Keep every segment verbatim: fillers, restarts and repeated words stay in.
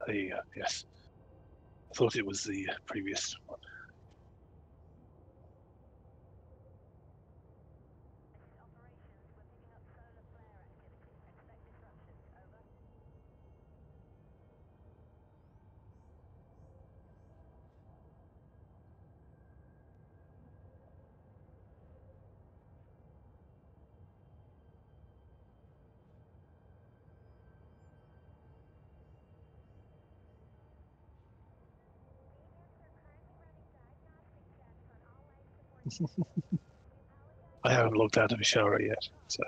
there you go. Yes. I thought it was the previous one. I haven't looked out of a shower yet, so.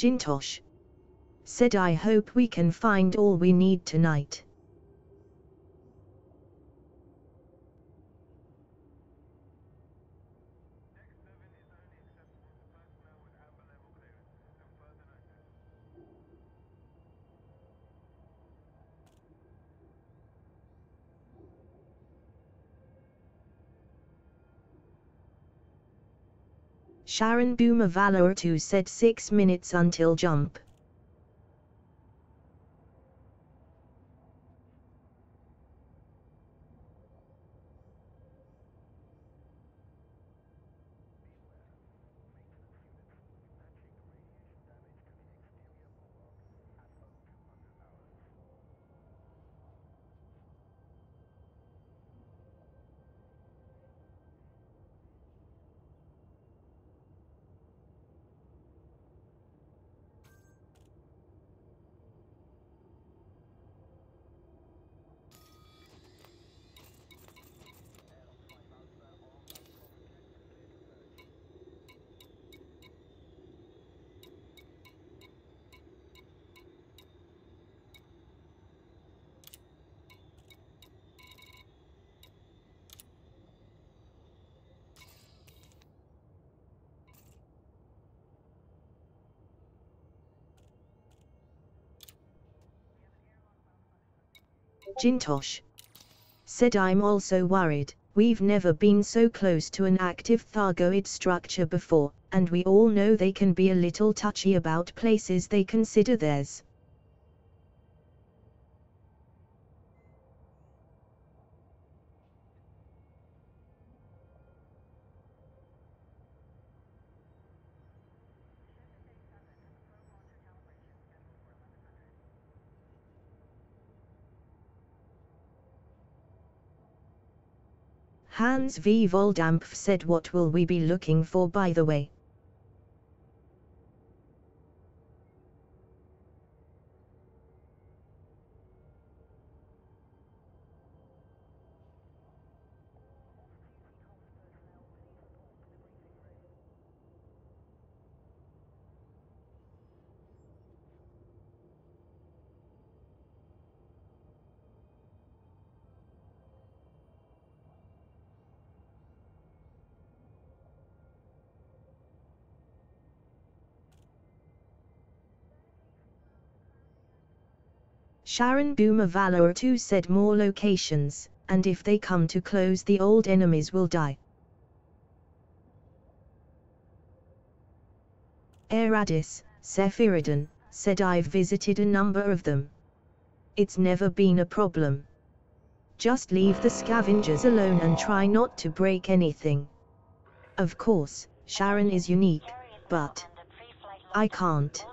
Jintosh said, I hope we can find all we need tonight. Sharon Boomer Valor two said six minutes until jump. Jintosh said, I'm also worried. We've never been so close to an active Thargoid structure before, and we all know they can be a little touchy about places they consider theirs. Hans V. Voldampf said, what will we be looking for, by the way? Sharon Boomer Valor two said, more locations, and if they come too close the old enemies will die. Eradis, Sephirodon, said, I've visited a number of them. It's never been a problem. Just leave the scavengers alone and try not to break anything. Of course, Sharon is unique, but I can't.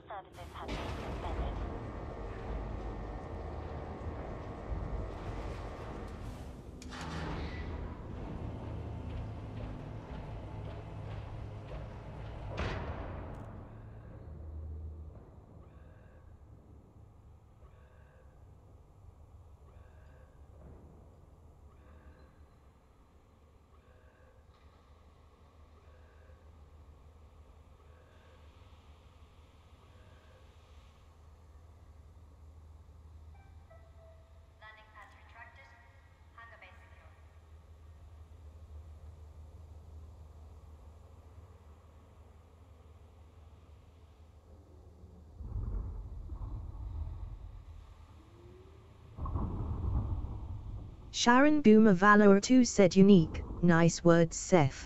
Sharon Boomer Valor two said, unique, nice words, Seth.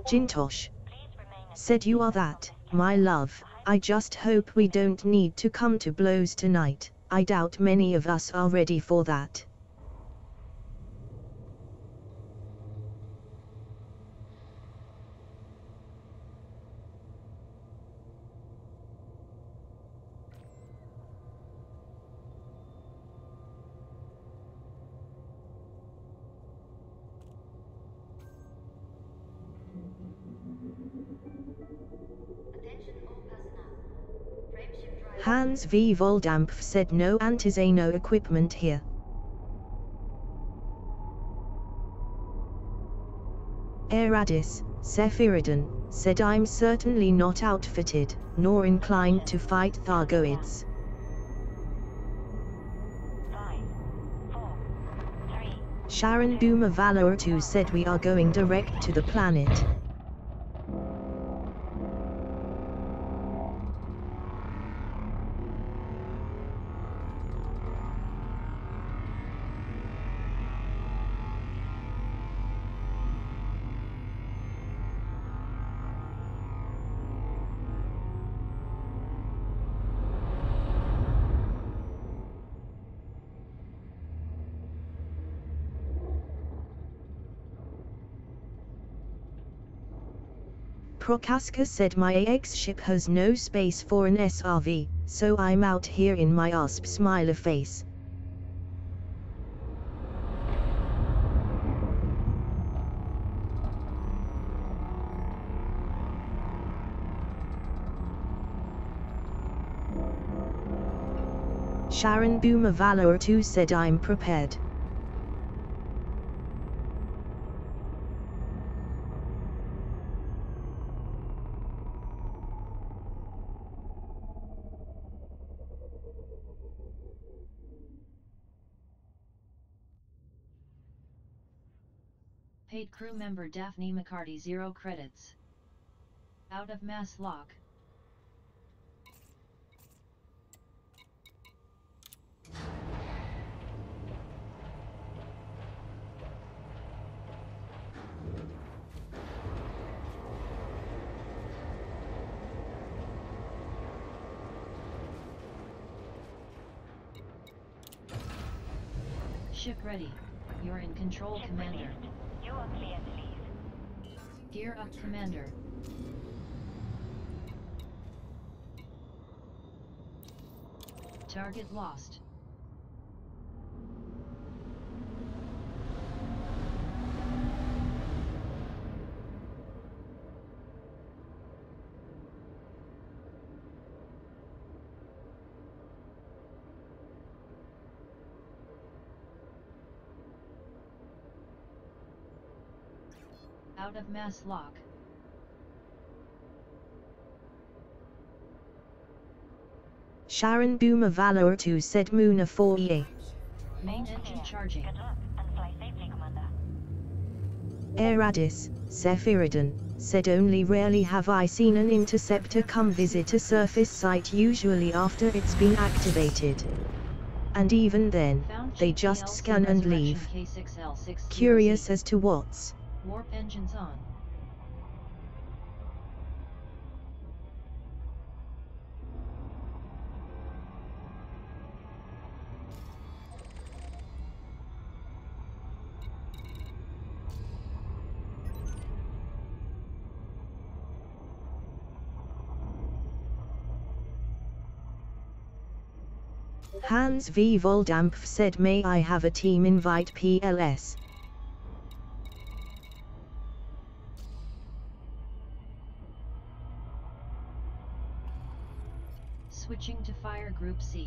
Jintosh said, "You are that, my love. I just hope we don't need to come to blows tonight. I doubt many of us are ready for that." Hans V. Voldampf said, "No Antizano equipment here." Eradis, Sephirodon, said, "I'm certainly not outfitted, nor inclined to fight Thargoids." Sharon Boomer Valor two said, "We are going direct to the planet." Prokaska said, "My A X ship has no space for an S R V, so I'm out here in my asp smiler face." Sharon Boomer Valor two said, "I'm prepared." Paid crew member Daphne McCarty zero credits. Out of mass lock. Ship ready. You're in control, Ship Commander. Released. You are clear to leave. Gear up, Commander. Target lost. Out of mass lock. Sharon Boomer Valor two said, "Muna four E A. Main engine charging. Good luck and fly safely, Commander." Eradis, Sephirodon, said, "Only rarely have I seen an interceptor come visit a surface site, usually after it's been activated. And even then, they just scan and leave. Curious as to what's." Warp engines on. Hans V. Voldampf said, "May I have a team invite, P L S?" Switching to Fire Group C.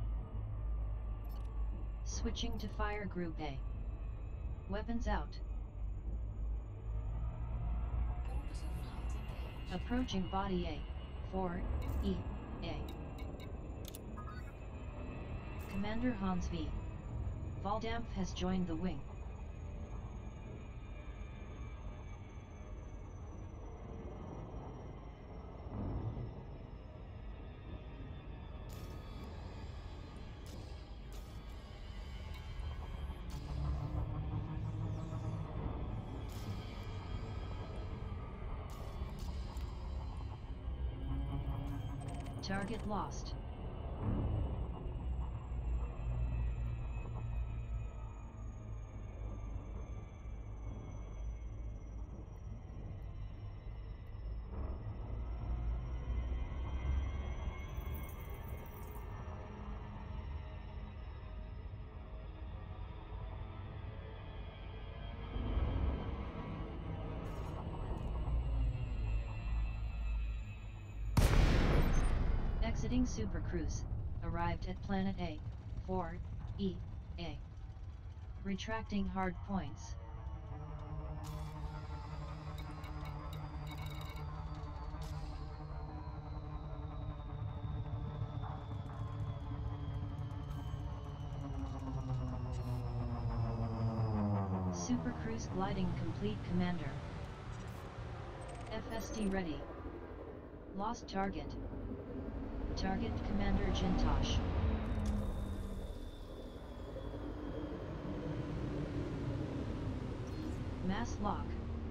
Switching to Fire Group A. Weapons out. Approaching Body A. four E A. Commander Hans V. Voldampf has joined the wing. Target lost. Exiting Super Cruise, arrived at Planet A, four, E, A. Retracting hard points. Super Cruise gliding complete, Commander. F S D ready. Lost target. Target Commander Jintosh. Mass lock.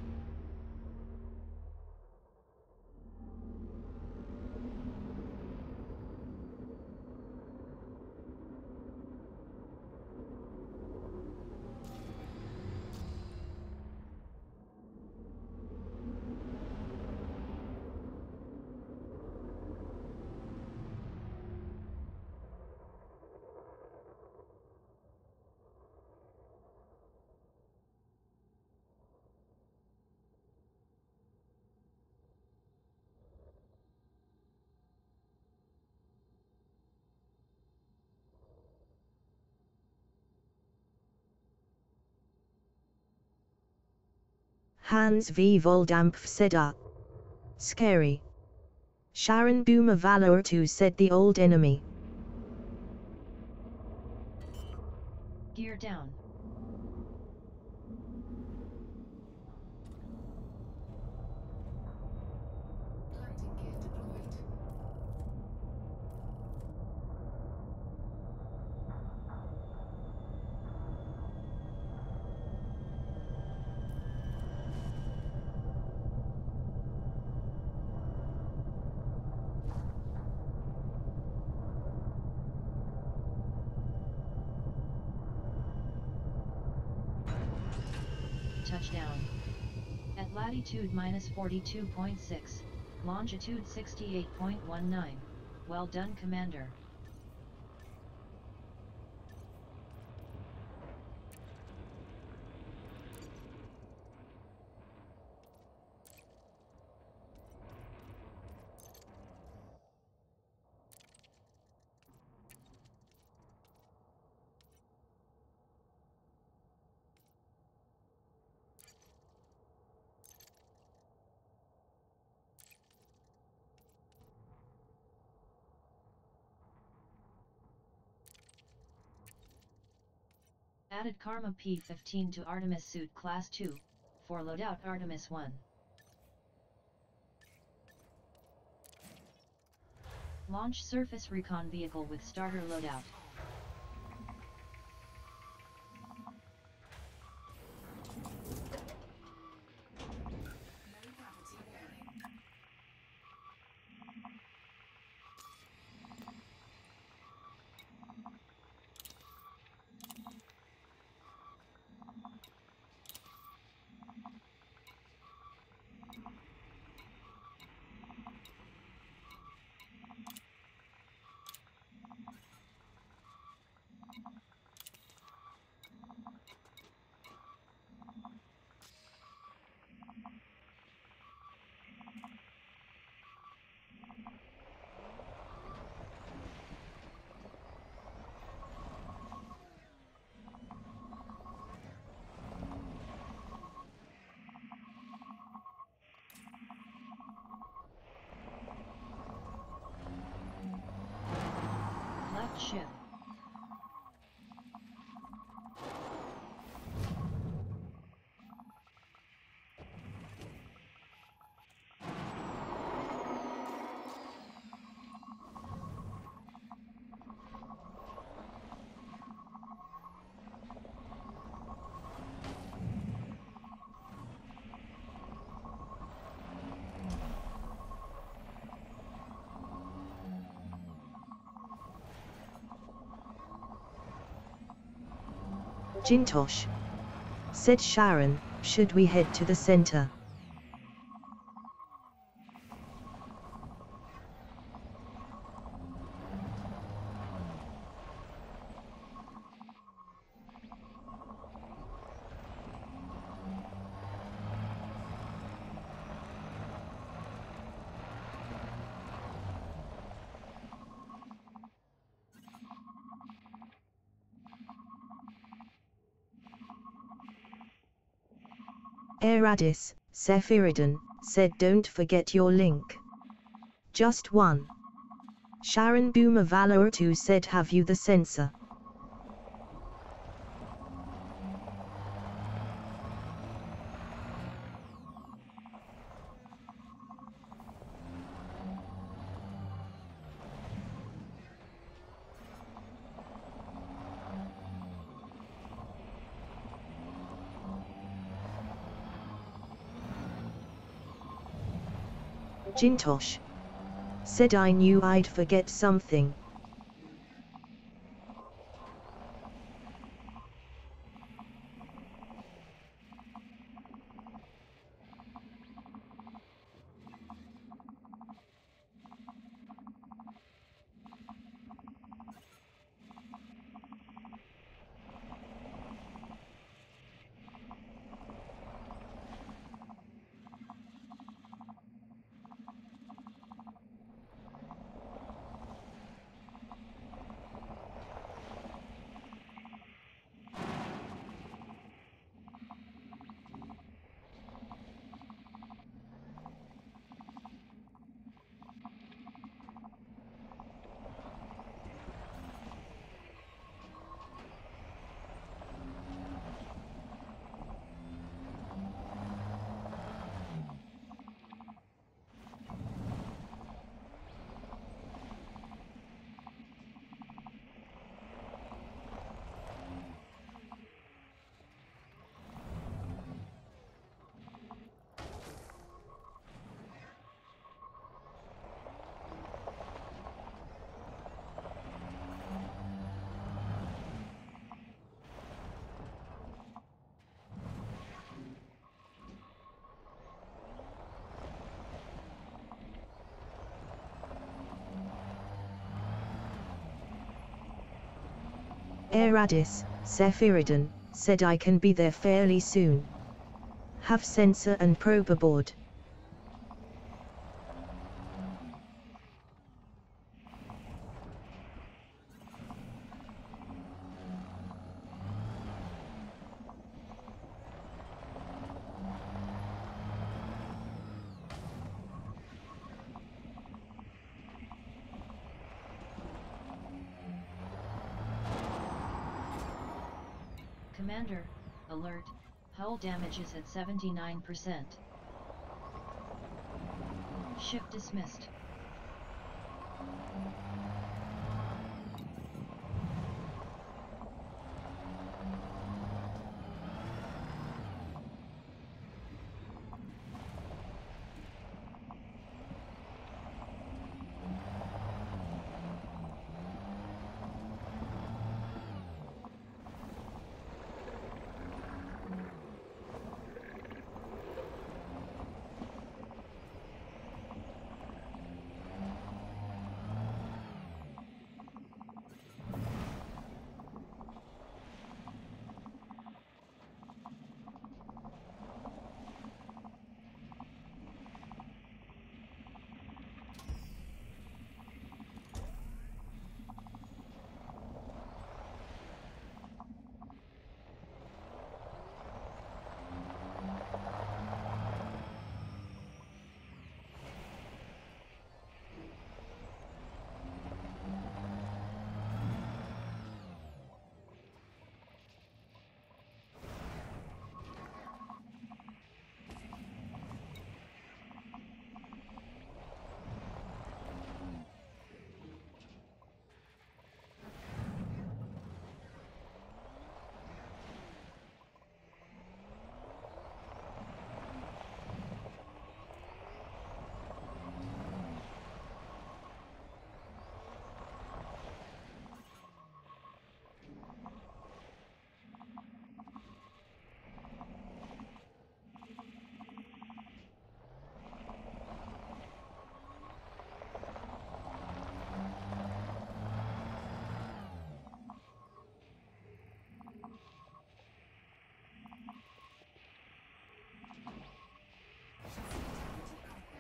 Hans V. Voldampf said uh. Scary. Sharon Boomer Valor two said the old enemy. Gear down. Landing gear deployed. Touchdown. At latitude minus forty-two point six, longitude sixty-eight point one nine. Well done, Commander. Added Karma P fifteen to Artemis Suit Class two, for loadout Artemis one. Launch Surface Recon Vehicle with starter loadout. Low gravity bearing. Jintosh, said Sharon, should we head to the center? Aradis, Sephiridon, said don't forget your link. Just one. Sharon Boomer Valor two said have you the sensor? Jintosh, said I knew I'd forget something. Aradis, Sephiridon, said I can be there fairly soon. Have sensor and probe aboard. Commander, alert, hull damage is at seventy-nine percent. Ship dismissed.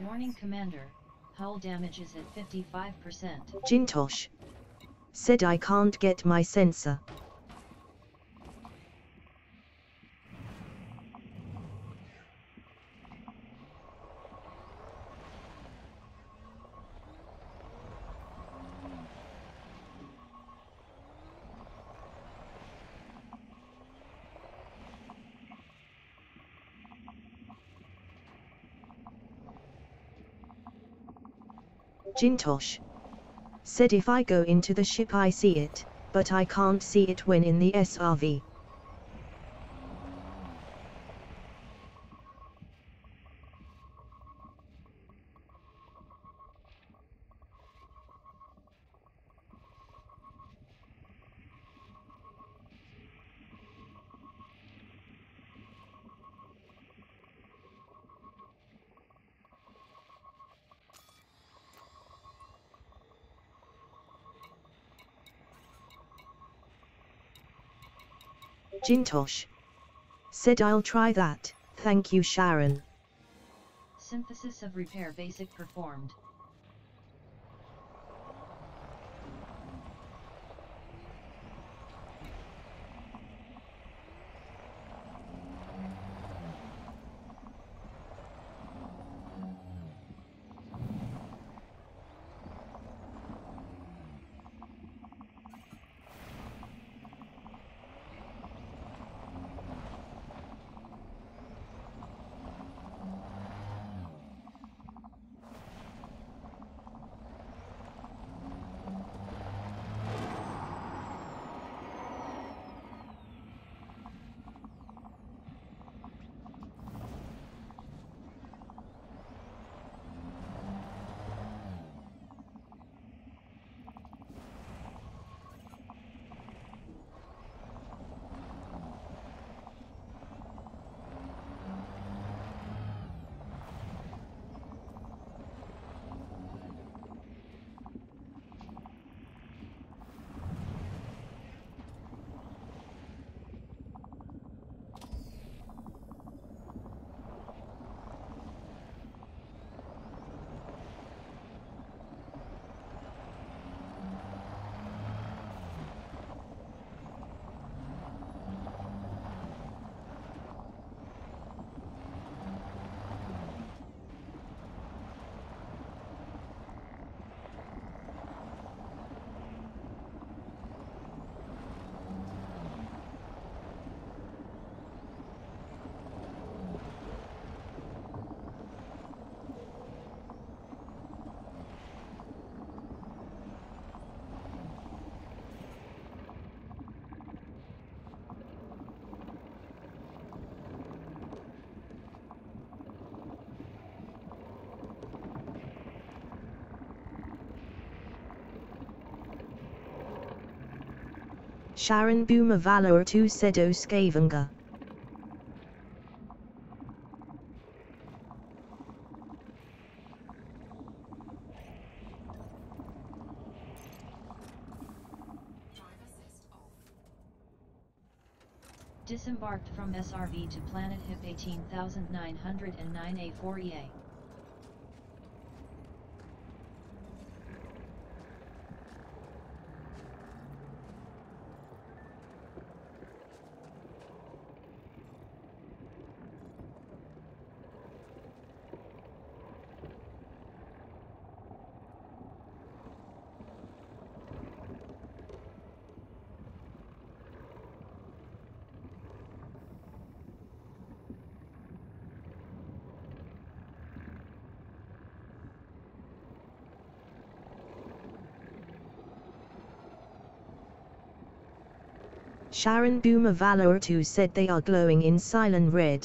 Warning Commander, hull damage is at fifty-five percent. Jintosh said I can't get my sensor. Jintosh said if I go into the ship I see it, but I can't see it when in the S R V. Jintosh said I'll try that, thank you Sharon. Synthesis of repair basic performed. Sharon Boomer Valor two Sedo Skavenga. Disembarked from S R V to Planet H I P eighteen thousand nine hundred nine A four E A. Sharon Boomer Valor two said they are glowing in Cylon red.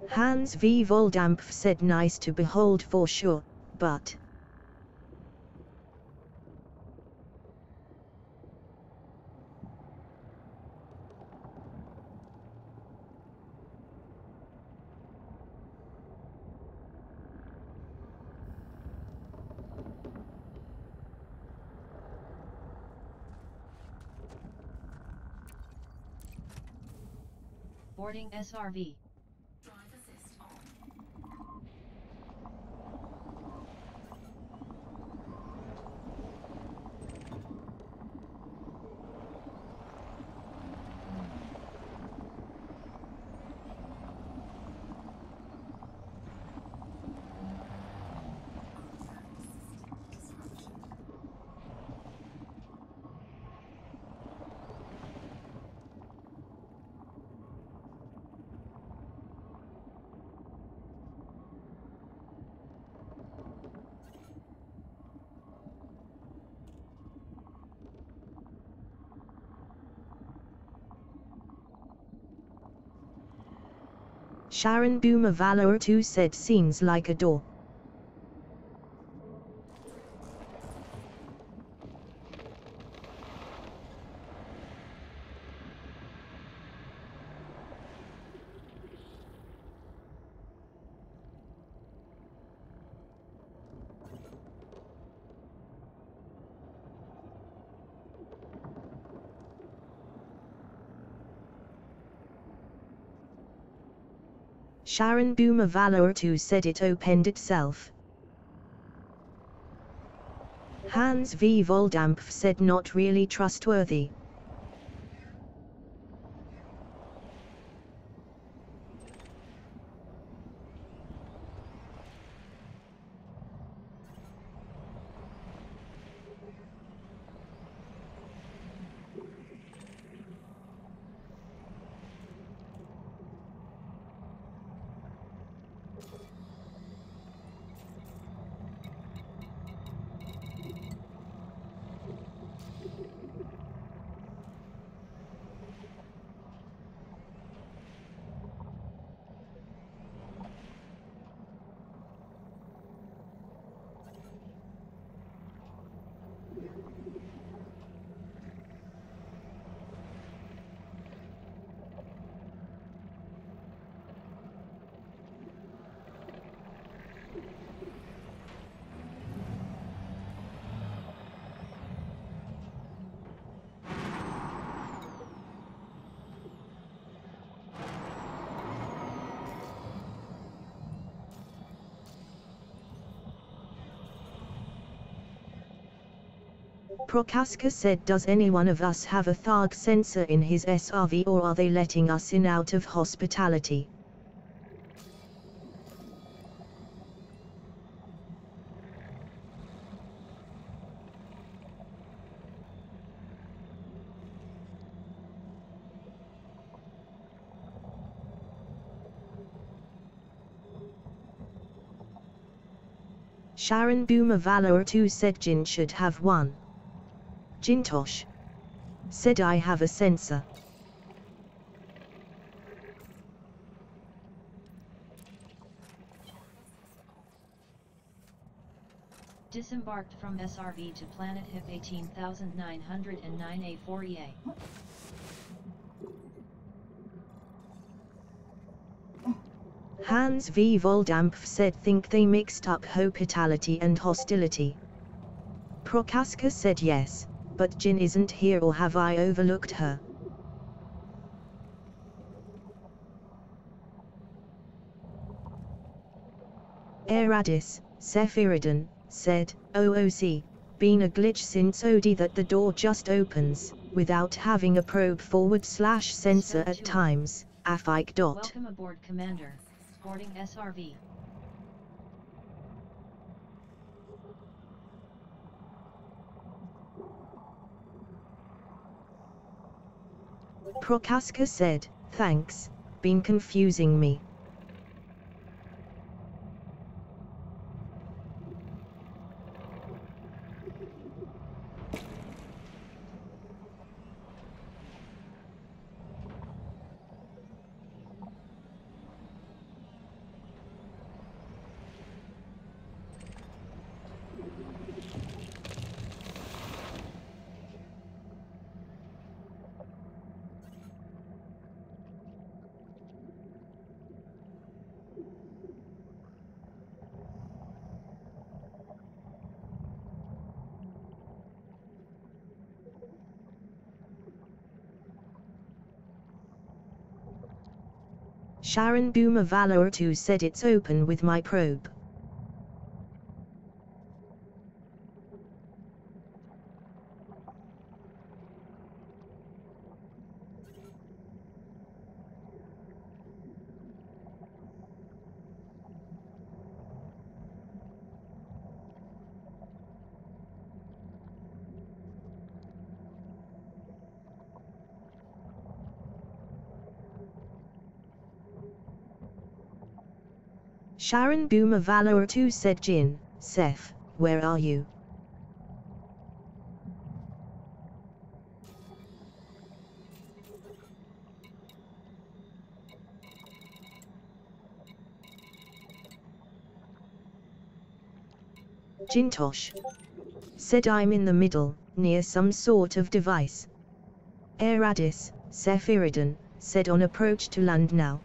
Hans V. Voldampf said nice to behold for sure, but... Boarding S R V. Drive assist on. Sharon Boomer Valor two said seems like a door. Sharon Boomer Valor two said it opened itself. Hans V. Voldampf said not really trustworthy. Prokaska said, does any one of us have a Tharg sensor in his S R V, or are they letting us in out of hospitality? Sharon Boomer Valor two said Jin should have one. Jintosh said I have a sensor. Disembarked from S R V to Planet H I P eighteen thousand nine hundred nine A four E A. Hans V. Voldampf said think they mixed up hospitality and hostility. Prokaska said yes, but Jin isn't here, or have I overlooked her? Eradis, Sephirodon, said, O O C, been a glitch since O D that the door just opens, without having a probe forward slash sensor at times, Afike dot. Welcome aboard, Commander. Boarding S R V. Prokaska said, thanks, been confusing me. Sharon Boomer Valor two said it's open with my probe. Sharon Boomer Valor two said Jin, Seth, where are you? Jintosh said I'm in the middle, near some sort of device. Aradis, Sephirodon, said on approach to land now.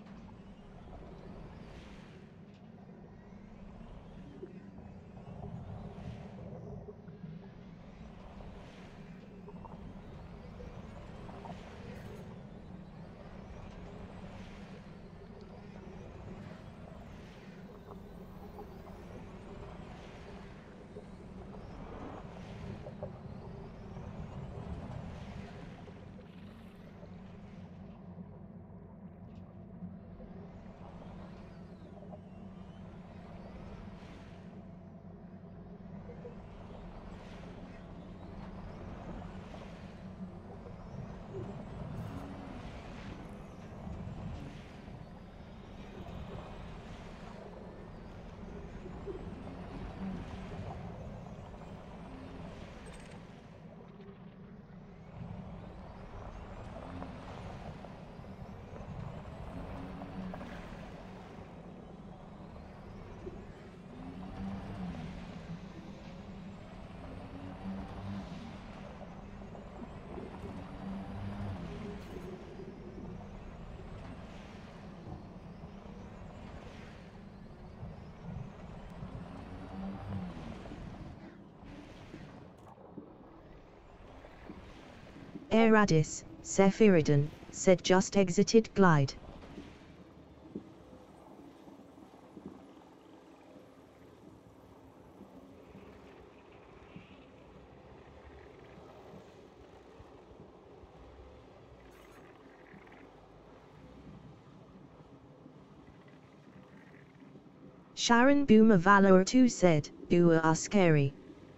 Aradis, Sephirodon, said just exited glide. Sharon Boomer Valor two said, "You are scary."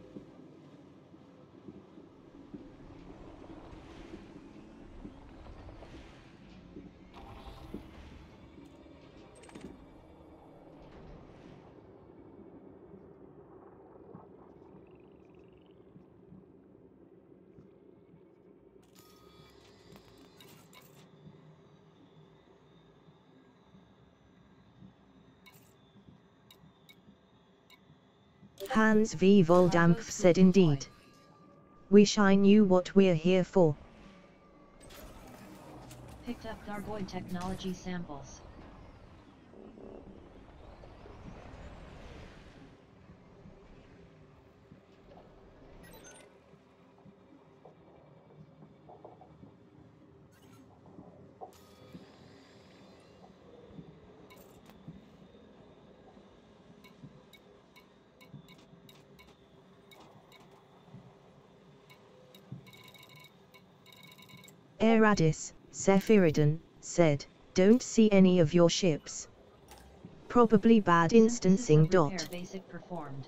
Hans V. Voldampf said indeed. Wish I knew what we're here for. Picked up Gargoyd technology samples. Aradis, Sephirodon, said, "Don't see any of your ships. Probably bad instancing. Dot. Basic performed.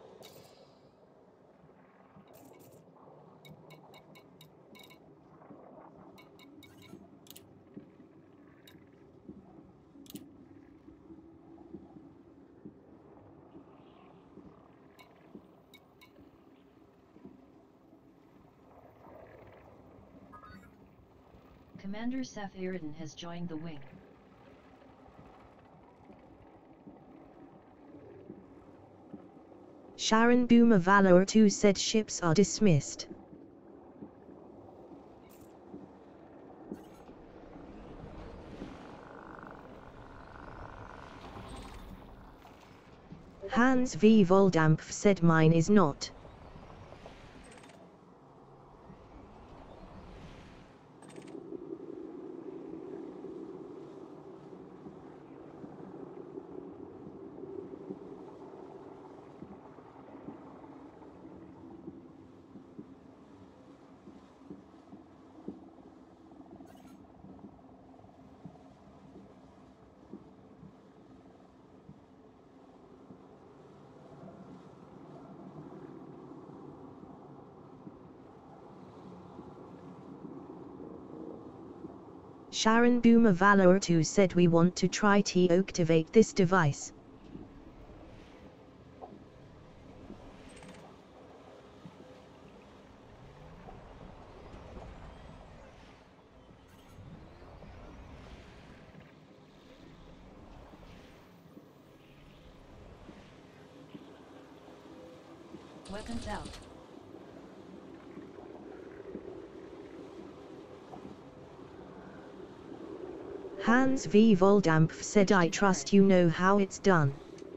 Commander Sephirodon has joined the wing. Sharon Boomer Valor two said ships are dismissed. Hans V. Voldampf said mine is not. Sharon Boomer Valor two said we want to try to activate this device. Weapons out. Hans V. Voldampf said I trust you know how it's done.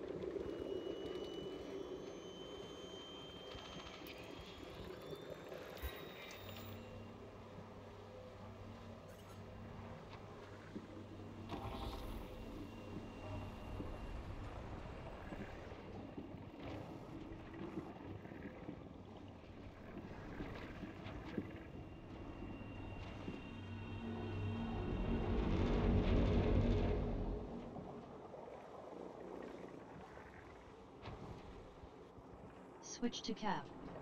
Switch to cap.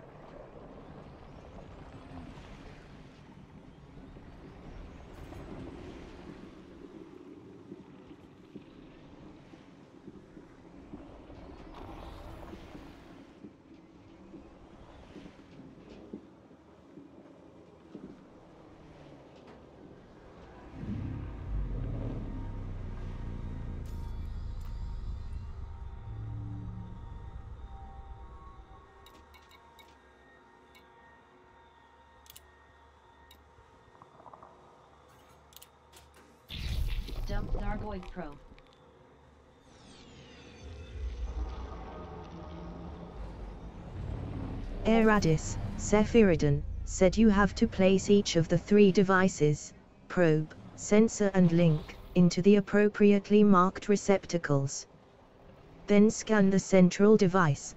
Dump Thargoid probe. Eradis, Sephirodon, said you have to place each of the three devices, probe, sensor and link, into the appropriately marked receptacles. Then scan the central device.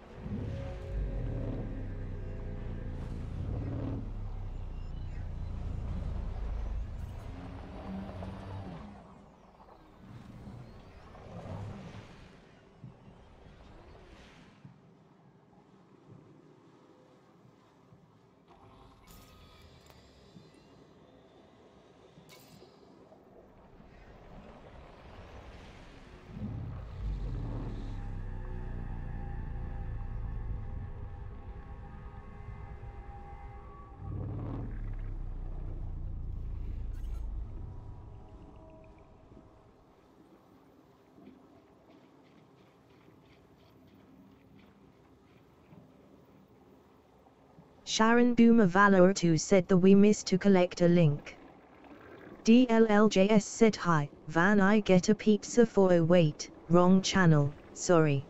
Sharon Boomer Valor two said the we missed to collect a link. D L L J S said hi, Van I get a pizza for oh wait, wrong channel, sorry.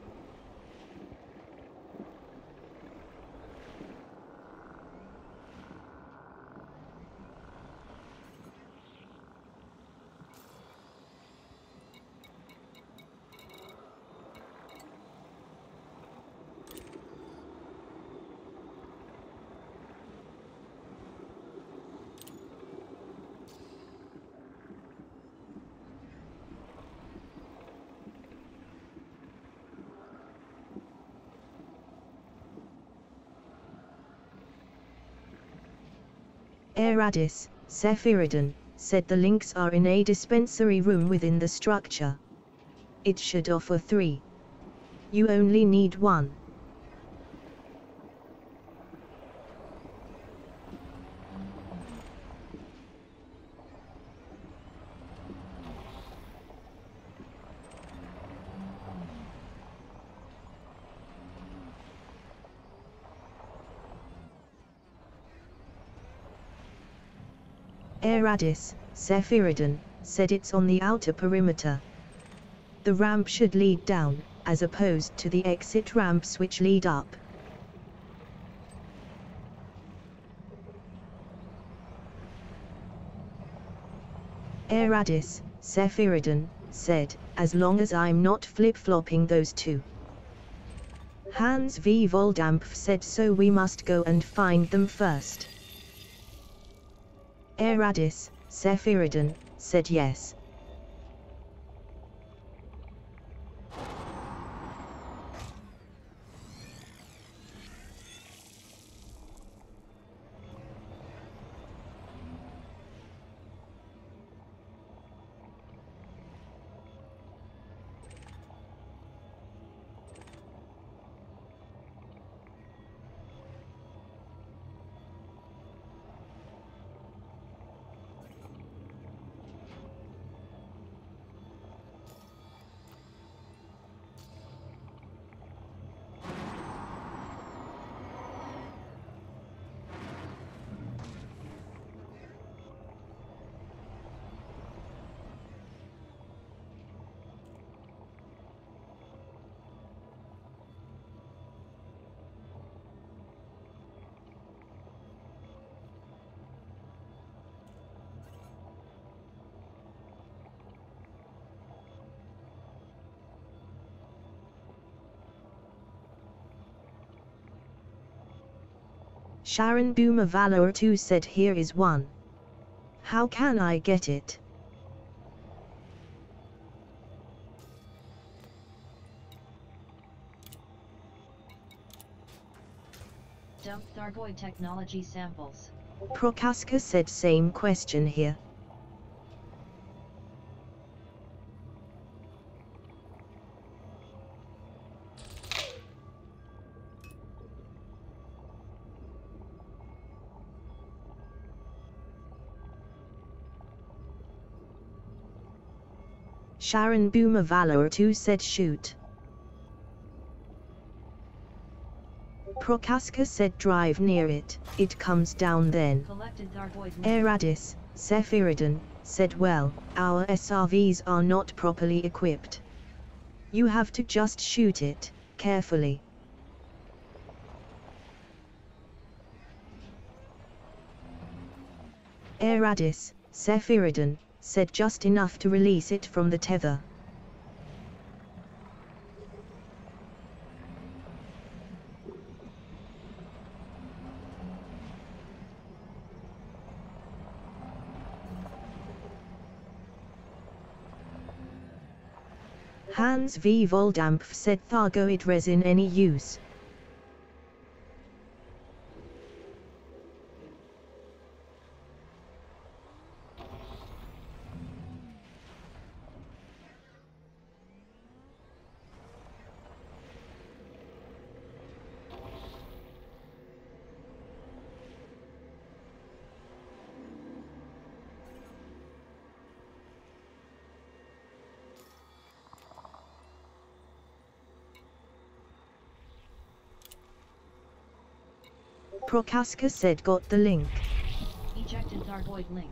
Eradis, Sephirodon, said the links are in a dispensary room within the structure. It should offer three. You only need one. Eradis, Sephirodon, said it's on the outer perimeter. The ramp should lead down, as opposed to the exit ramps which lead up. Eradis, Sephirodon, said, as long as I'm not flip-flopping those two. Hans V. Voldampf said so we must go and find them first. Eradis, Sephirodon, said yes. Sharon Boomer Valor two said here is one. How can I get it? Dump Thargoid technology samples. Prokaska said same question here. Sharon Boomer Valor two said shoot. Prokaska said drive near it, it comes down then. Collected Thargoid link. Eradis, Sephirodon, said well, our S R Vs are not properly equipped. You have to just shoot it, carefully. Eradis, Sephirodon, said just enough to release it from the tether. Hans V. Voldampf said Thargoid resin any use. Prokaska said got the link. Ejected Thargoid link.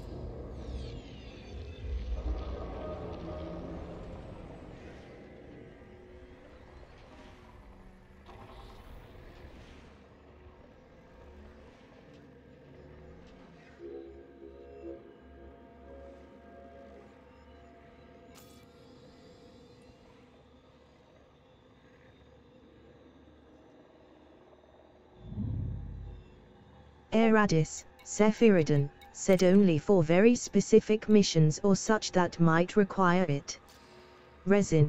Eradis, Sephirodon, said only for very specific missions or such that might require it. Resin.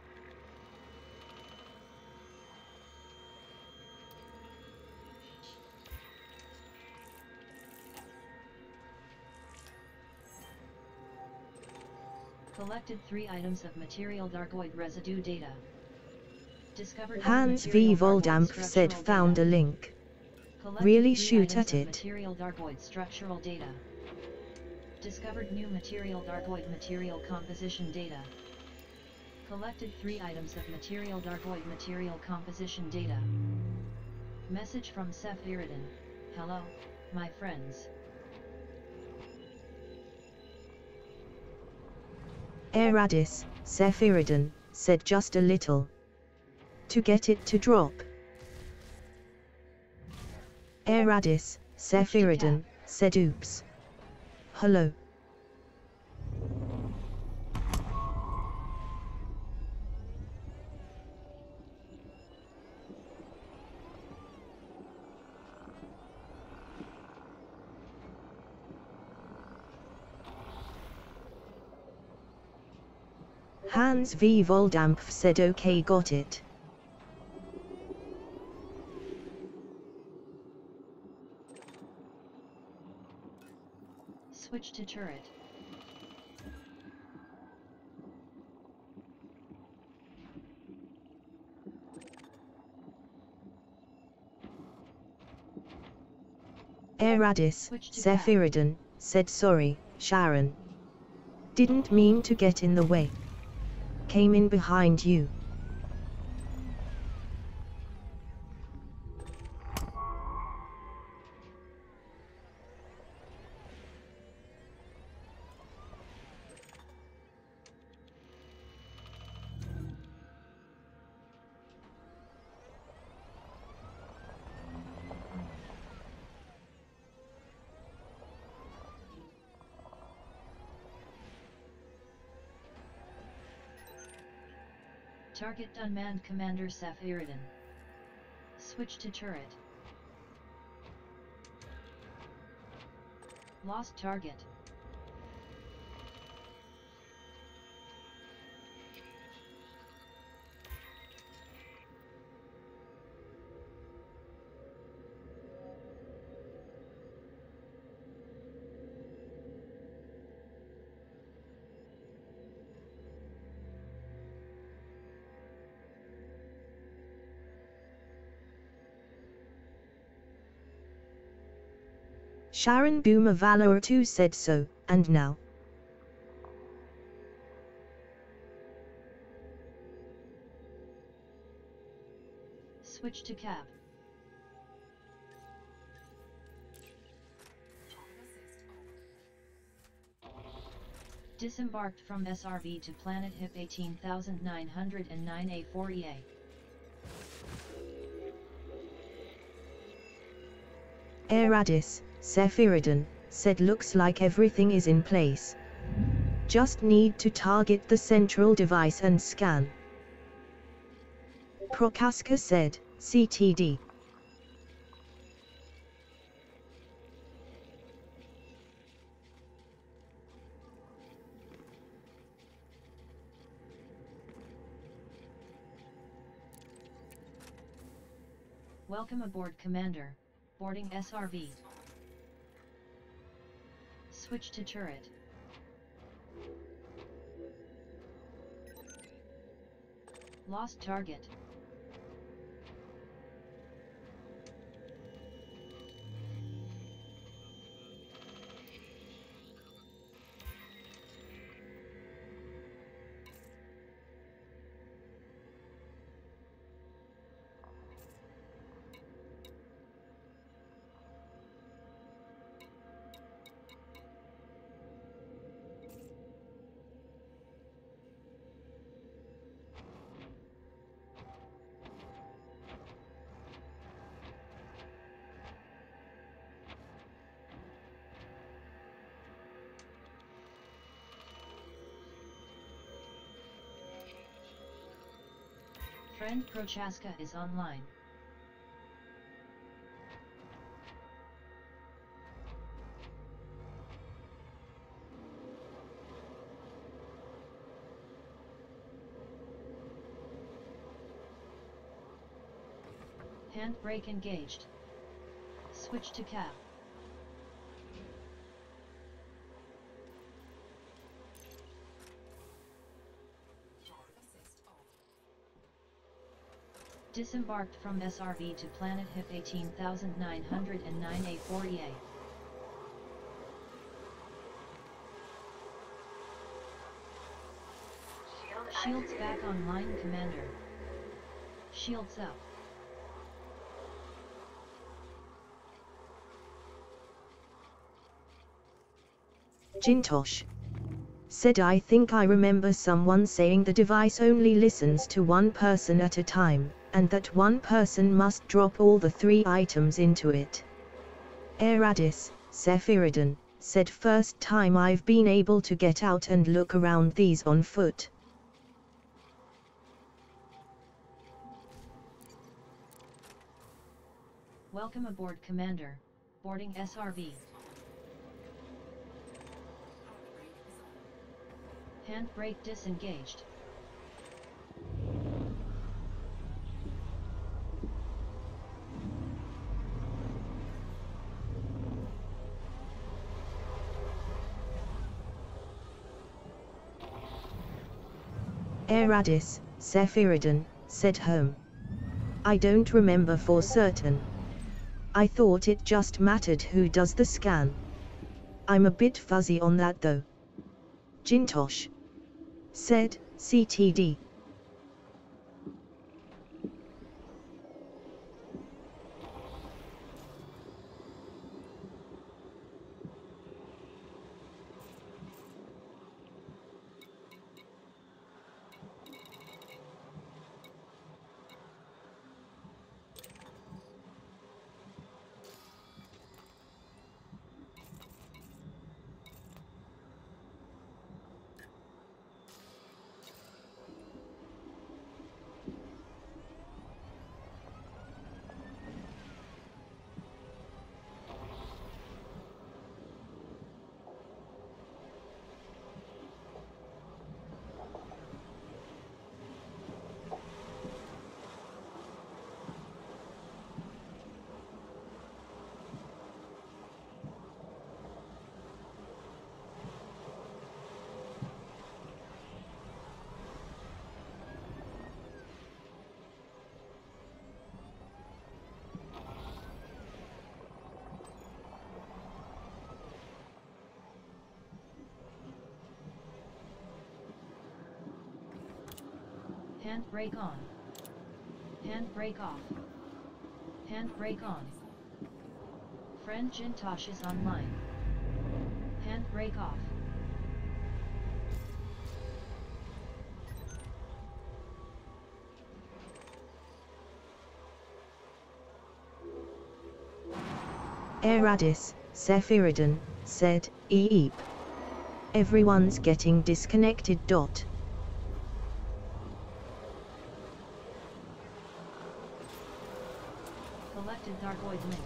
Collected three items of material Thargoid residue data. Discovered Hans one V. material Thargoid Voldampf said structural found data. a link. Collected Really three shoot items at of it. Material Thargoid structural data. Discovered new material Thargoid material composition data. Collected three items of material Thargoid material composition data. Message from Sephirodon. Hello, my friends. Eradis, Sephirodon, said just a little. To get it to drop. Eradis, Sephirodon, said oops. Hello. Hans V. Voldampf said okay, got it. Switch to turret. Eradis, Sephirodon, said sorry, Sharon. Didn't mean to get in the way. Came in behind you. Target unmanned Commander Sephirodon. Switch to turret. Lost target. Sharon Boomer Valor two said so, and now. Switch to cab. Disembarked from S R B to Planet Hip eighteen thousand nine hundred nine A four E A. Aradis, Sephirodon, said looks like everything is in place. Just need to target the central device and scan. Prokaska said, C T D. Welcome aboard, Commander. Boarding S R V. Switch to turret. Lost target. Friend Prochaska is online. Handbrake engaged. Switch to cab. Disembarked from S R B to Planet Hip eighteen thousand nine hundred nine A four E A. Shields back online, Commander. Shields up. Jintosh said, I think I remember someone saying the device only listens to one person at a time, and that one person must drop all the three items into it. Aradis, Sephirodon, said first time I've been able to get out and look around these on foot. Welcome aboard, Commander. Boarding S R V. Handbrake disengaged. Aradis, Sephirodon, said home. I don't remember for certain. I thought it just mattered who does the scan. I'm a bit fuzzy on that though. Jintosh said, C T D. Handbrake on. Handbrake off. Handbrake on. Friend Jintosh is online. Handbrake off. Eradis, Sephirodon, said, Eep. Everyone's getting disconnected. Dot. Collected Thargoid link.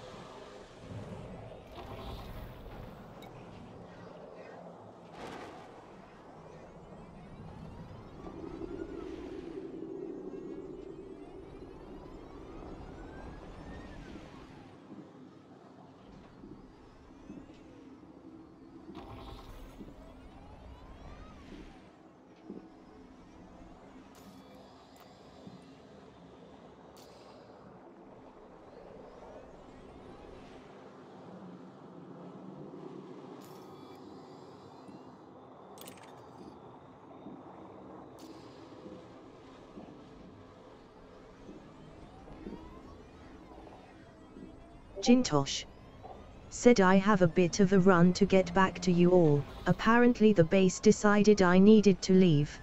Jintosh said, I have a bit of a run to get back to you all. Apparently the base decided I needed to leave.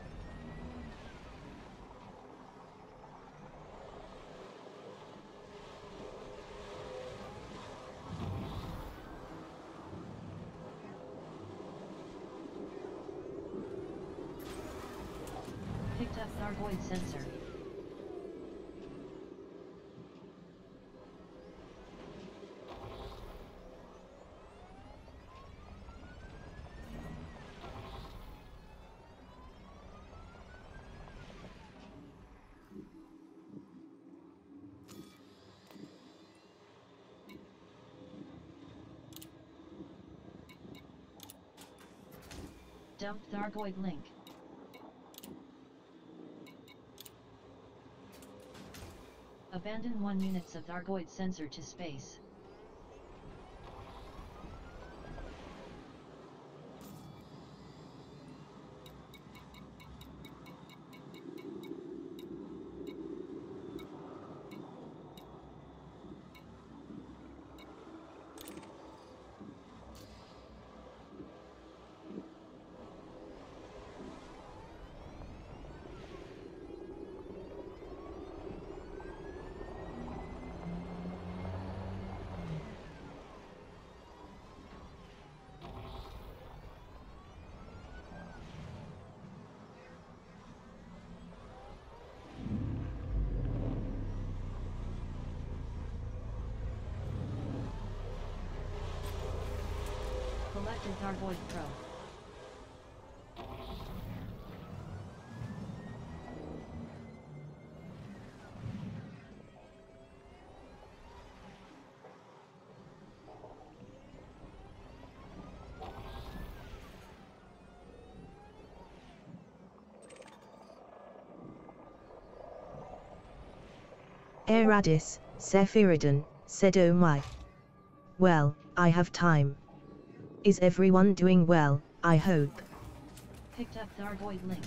Picked up Thargoid sensor. Dump Thargoid link. Abandon one units of Thargoid sensor to space. Collected Thargoid Pro. Eradis, Sephirodon, said, oh my. Well, I have time. Is everyone doing well, I hope? Picked up Thargoid link.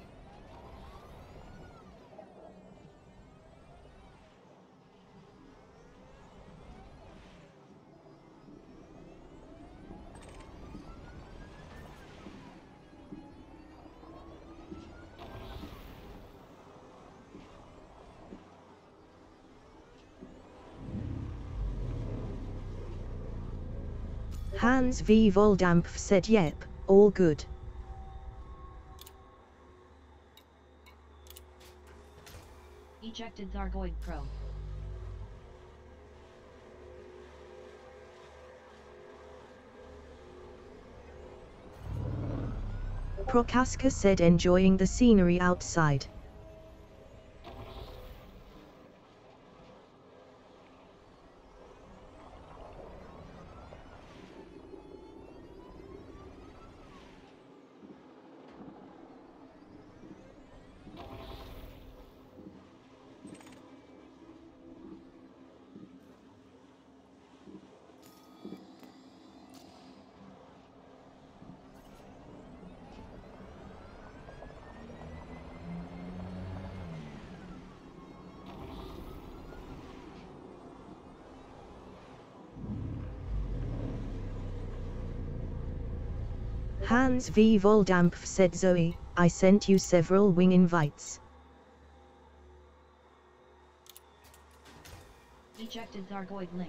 Hans V. Voldampf said, yep, all good. Ejected Thargoid Pro. Prokaska said, enjoying the scenery outside. Hans V. Voldampf said, Zoe, I sent you several wing invites. Ejected Thargoid link.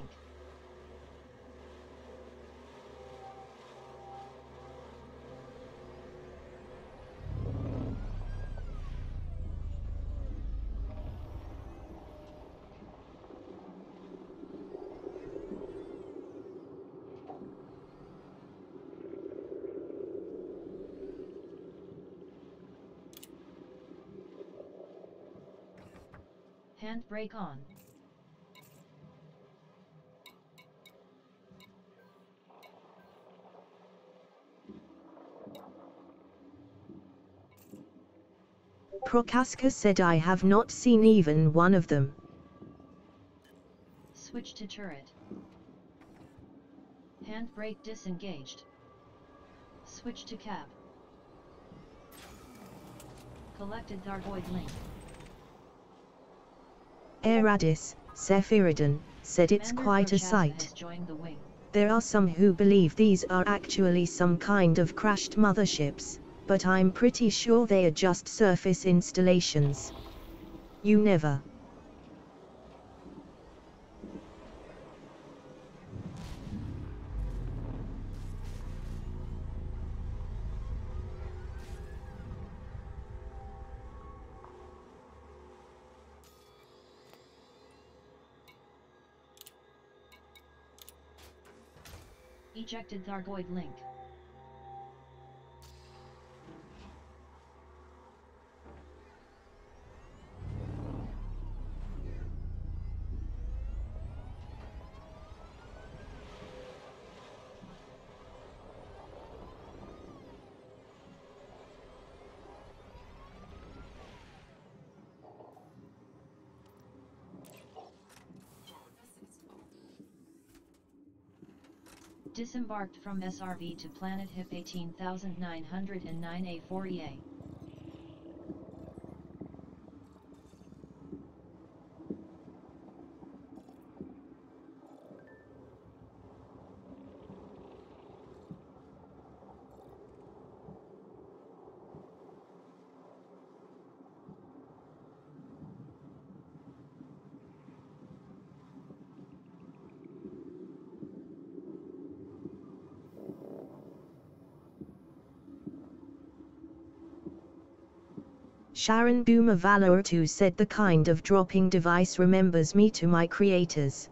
Handbrake on. Prokaska said, I have not seen even one of them. Switch to turret. Handbrake disengaged. Switch to cab. Collected Thargoid link. Eradis, Sephirodon, said it's Commander quite a Prochaska sight. has joined the wing. There are some who believe these are actually some kind of crashed motherships, but I'm pretty sure they are just surface installations. You never. Ejected Thargoid link. Disembarked from S R V to planet H I P eighteen thousand nine hundred nine A four E A. Sharon Boomer Valor two said, the kind of dropping device remembers me to my creators.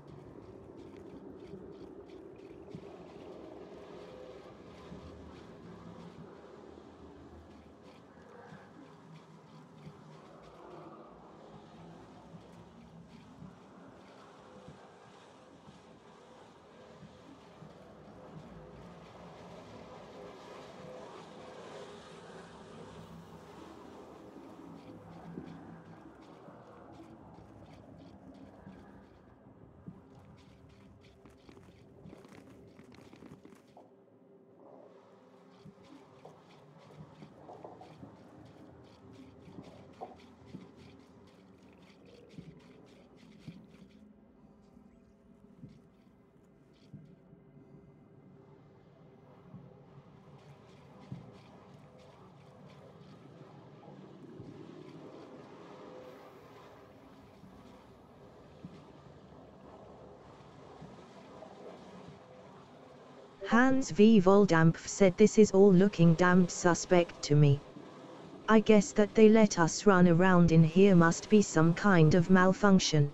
Hans V. Voldampf said, this is all looking damned suspect to me. I guess that they let us run around in here must be some kind of malfunction.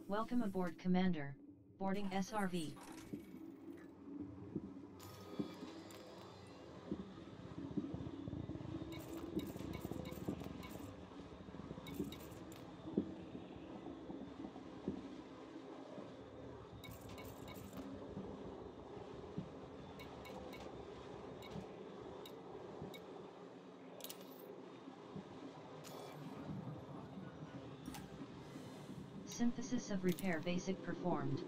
Welcome aboard, Commander. Boarding S R V. Synthesis of repair basic performed.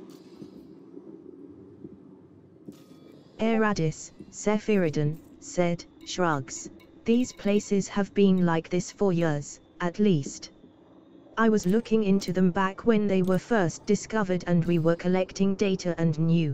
Aradis, Sephirodon, said, shrugs. These places have been like this for years, at least. I was looking into them back when they were first discovered and we were collecting data and knew.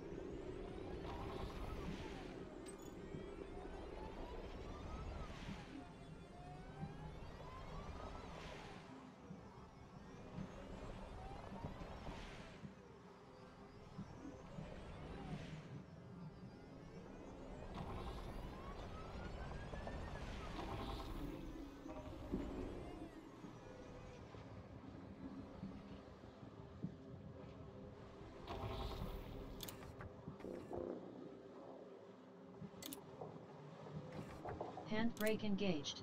Handbrake engaged.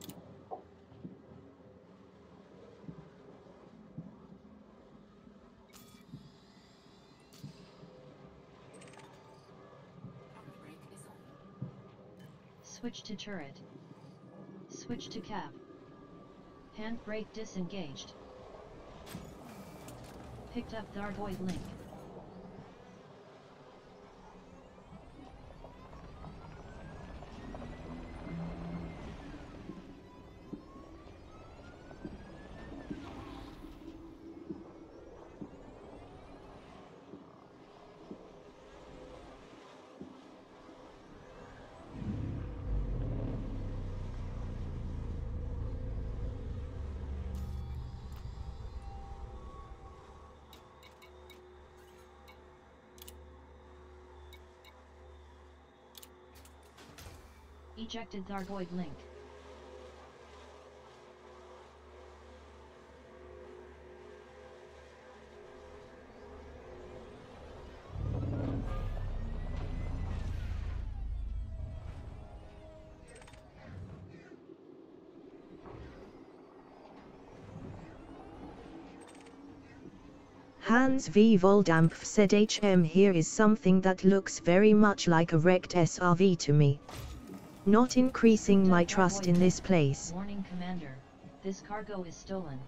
Handbrake is on. Switch to turret. Switch to cab. Handbrake disengaged. Picked up Thargoid link. Ejected Thargoid link. Hans V. Voldampf said H M here is something that looks very much like a wrecked S R V to me. Not increasing my trust in this place. Warning, Commander. This cargo is stolen.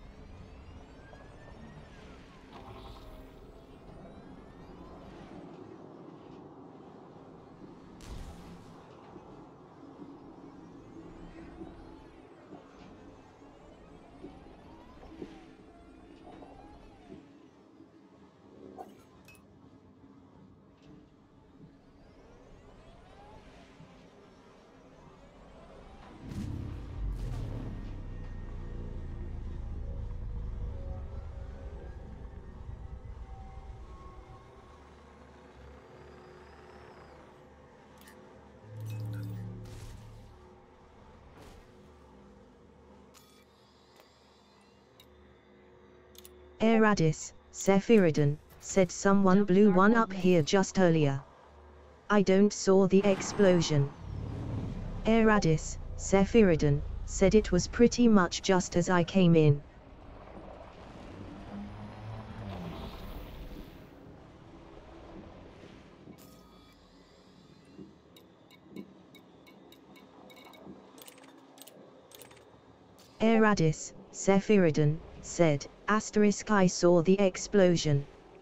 Aradis, Sephirodon, said someone blew one up here just earlier. I don't saw the explosion. Aradis, Sephirodon, said it was pretty much just as I came in. Aradis, Sephirodon, said, asterisk I saw the explosion.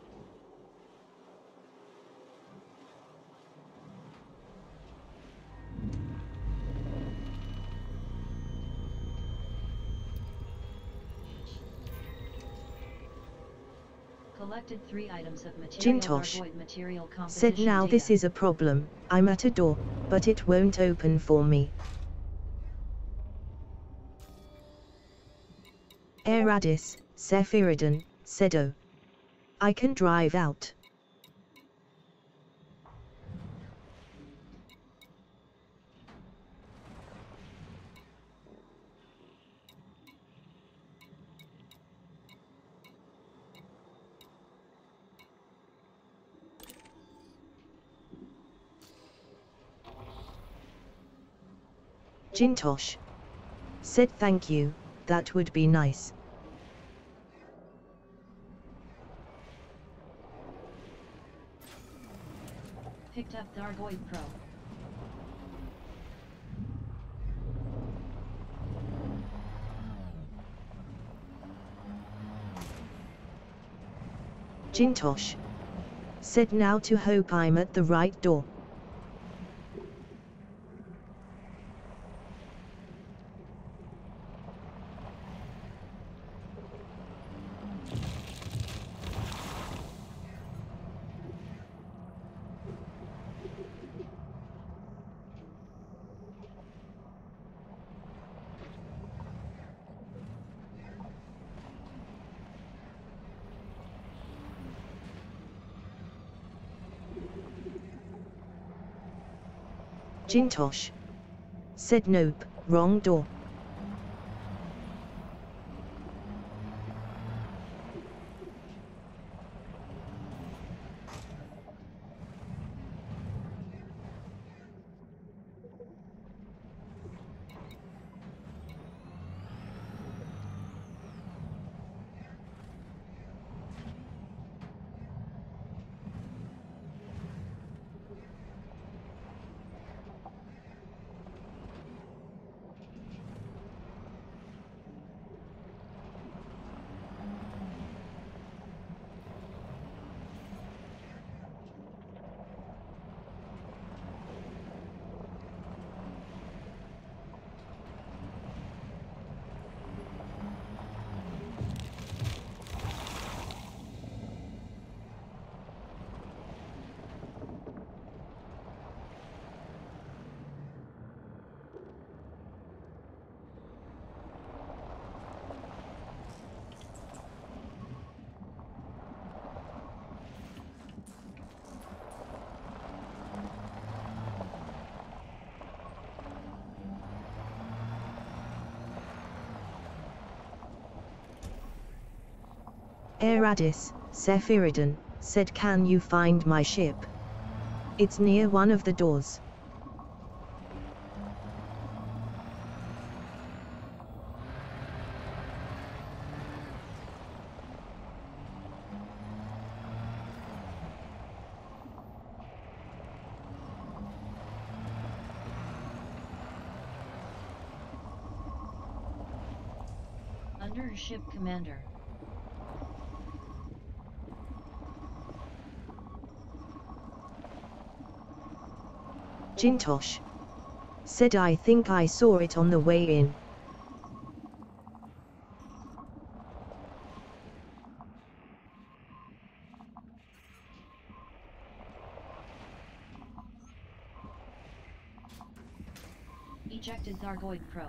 Collected three items of material Jintosh Thargoid material said composition now data. this is a problem, I'm at a door, but it won't open for me. Aradis, Sephirodon, said oh. I can drive out. Jintosh said thank you, that would be nice. Picked up Thargoid Pro. Jintosh said now to hope I'm at the right door. Jintosh said nope, wrong door. Eradis, Sephirodon, said can you find my ship? It's near one of the doors. Under ship commander. Jintosh said I think I saw it on the way in. Ejected Thargoid Pro.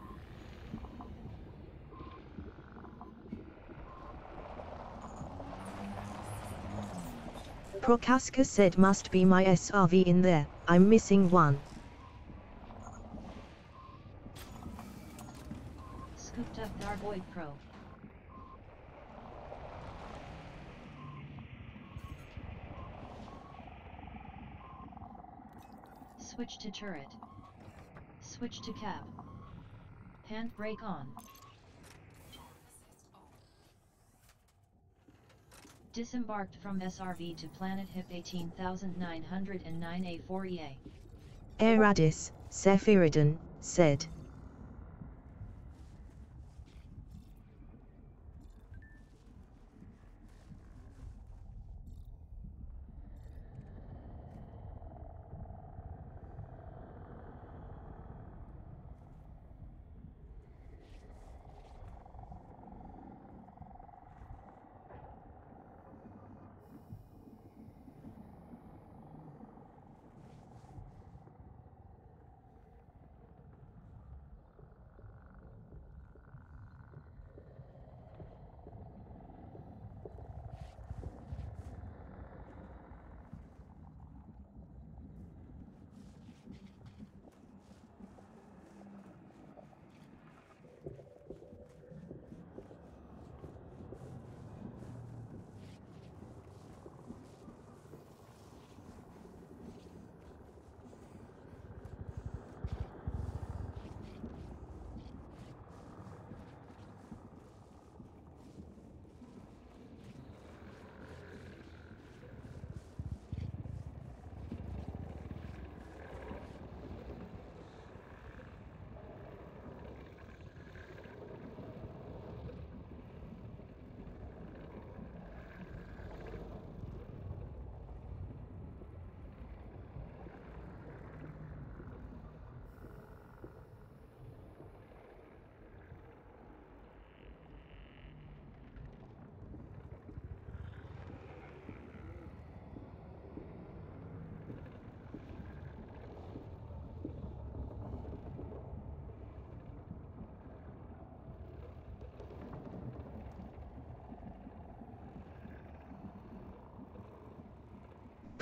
Prokaska said must be my S R V in there, I'm missing one. Scooped up Thargoid Pro. Switch to turret. Switch to cab. Hand brake on. Disembarked from S R V to planet H I P eighteen thousand nine hundred nine A four E A. Eradis, Sephirodon, said.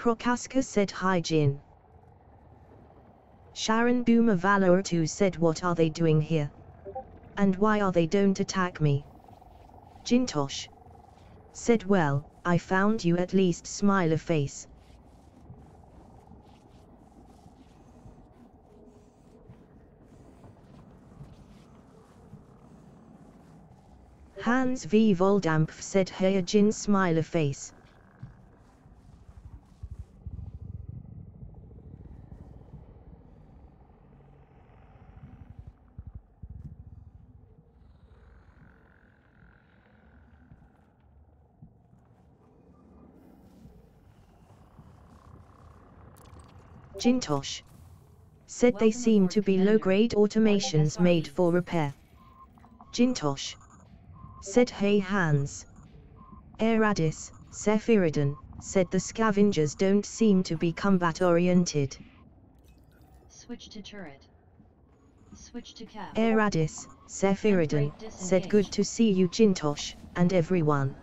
Prokaska said hi Jin. Sharon Boomer Valor two said what are they doing here? And why are they don't attack me? Jintosh said well, I found you at least smile a face. Hans V. Voldampf said hey Jin smile a face. Jintosh said they seem to be low-grade automations made for repair. Jintosh said hey Hans. Aradis, Sephirodon, said the scavengers don't seem to be combat-oriented. Switch to turret. Switch to cap. Aradis, Sephirodon, said good to see you Jintosh, and everyone.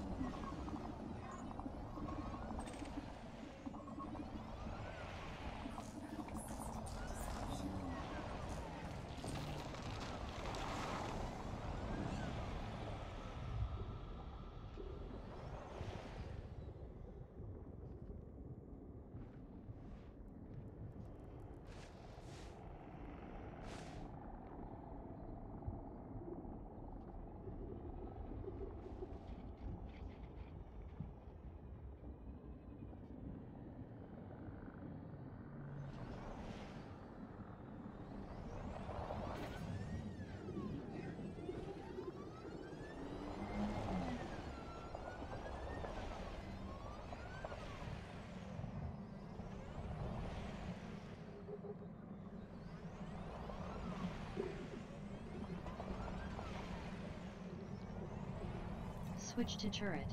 Switch to turret.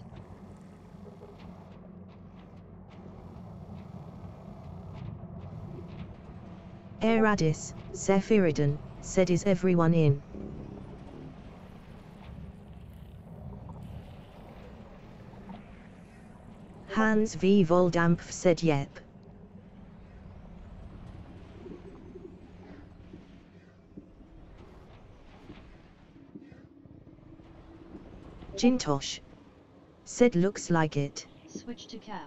Aradis, Sephirodon, said is everyone in? Hans V. Voldampf said yep. Jintosh said looks like it. Switch to cap.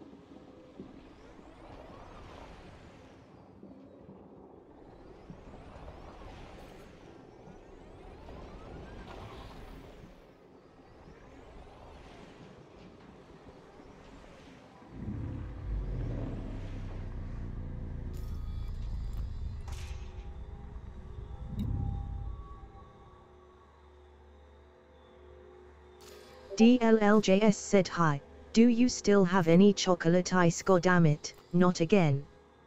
D L L J S said hi, do you still have any chocolate ice goddammit, not again.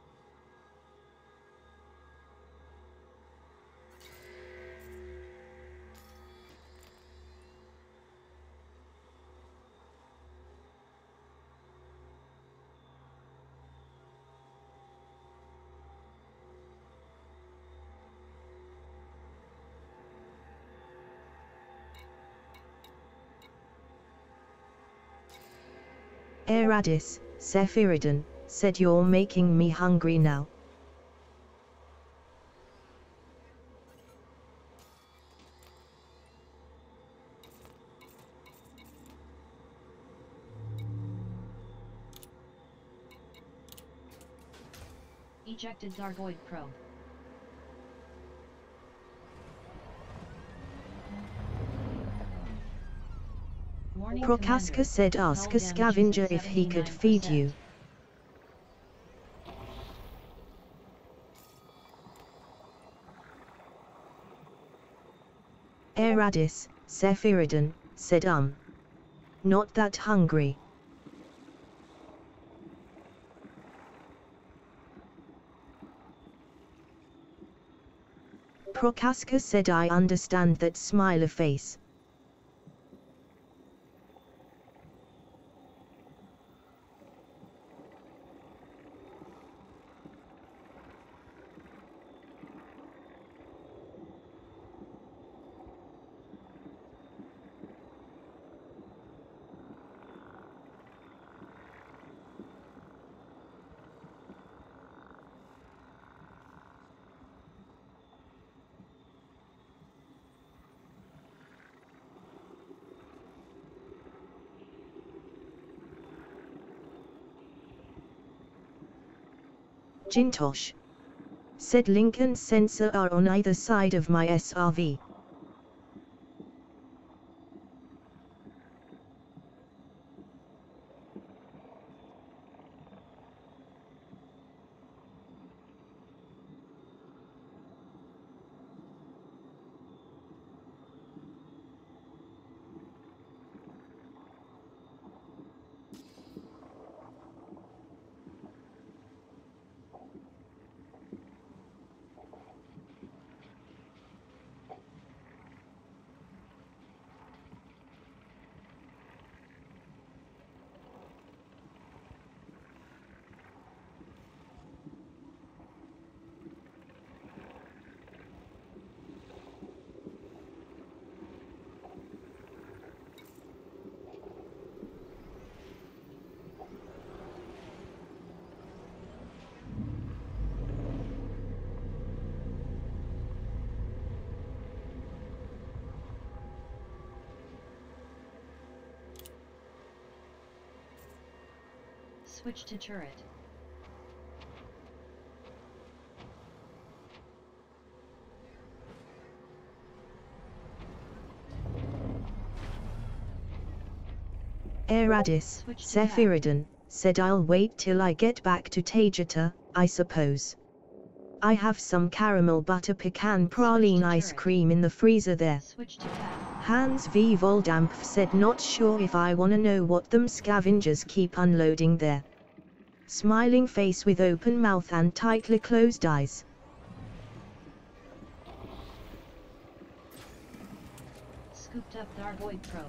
Aradis, Sephirodon, said you're making me hungry now. Ejected Gargoyd probe. Warning Prokaska Commander, said ask a hull scavenger damages if he could seventy-nine feed percent. you. Aradis, Sephirodon, said um. Not that hungry. Prokaska said I understand that smile a face. Jintosh said link and sensor are on either side of my S R V. Switch to turret. Aradis, Sephirodon, said I'll wait till I get back to Tajata, I suppose. I have some caramel butter pecan praline ice cream in the freezer there. Switch to cap. Hans V. Voldampf said not sure if I wanna know what them scavengers keep unloading there. Smiling face with open mouth and tightly closed eyes. Scooped up Thargoid Pro.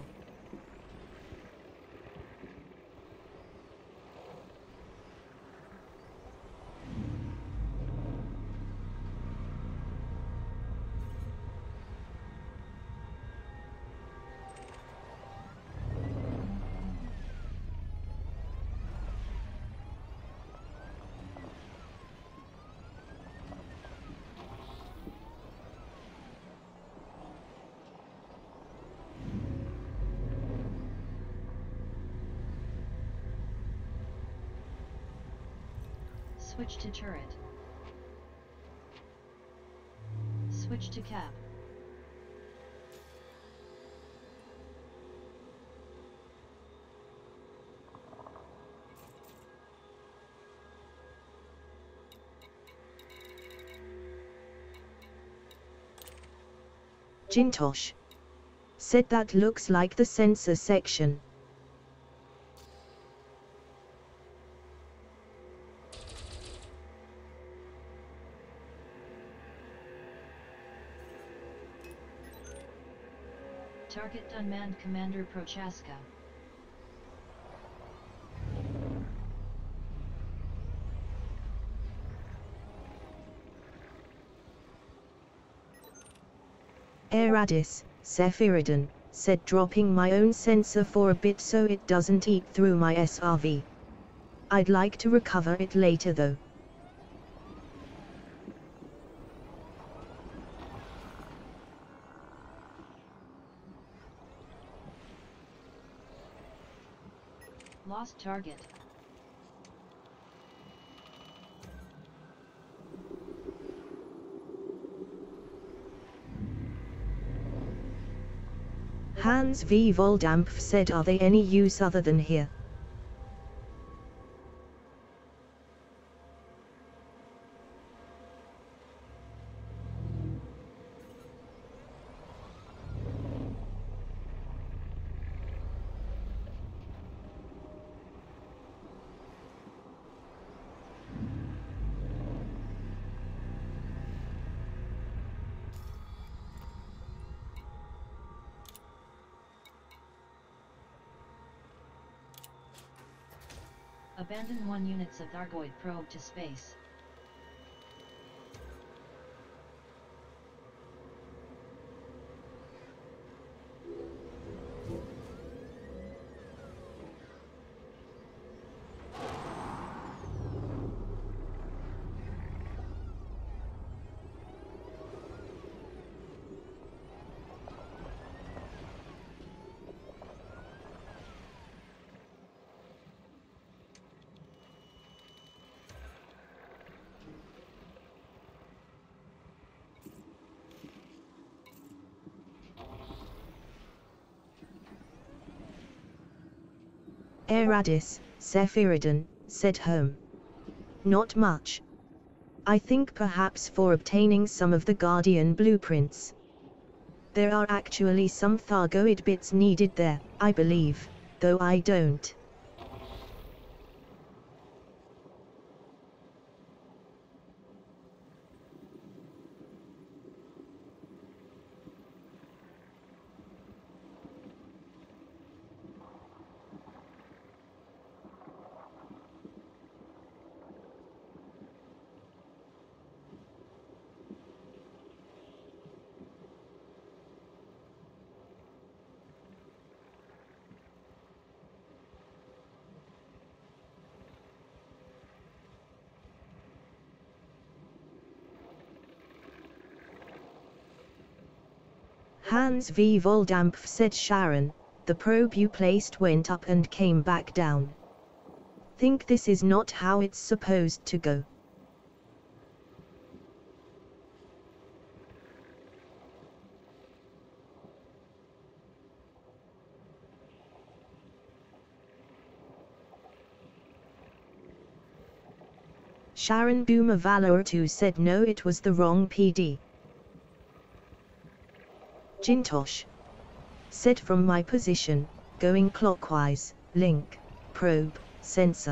Switch to turret. Switch to cap. Jintosh said that looks like the sensor section. Target unmanned Commander Prochaska. Aradis, Sephirodon, said dropping my own sensor for a bit so it doesn't eat through my S R V. I'd like to recover it later though. Lost target. Hans V. Voldampf said are they any use other than here? Abandon one units of Thargoid probe to space. Eradis, Sephirodon, said home. Not much. I think perhaps for obtaining some of the Guardian blueprints. There are actually some Thargoid bits needed there, I believe, though I don't. Hans V. Voldampf said Sharon, the probe you placed went up and came back down. Think this is not how it's supposed to go. Sharon Boomer Valor two said no, it was the wrong P D. Jintosh said from my position, going clockwise, link, probe, sensor.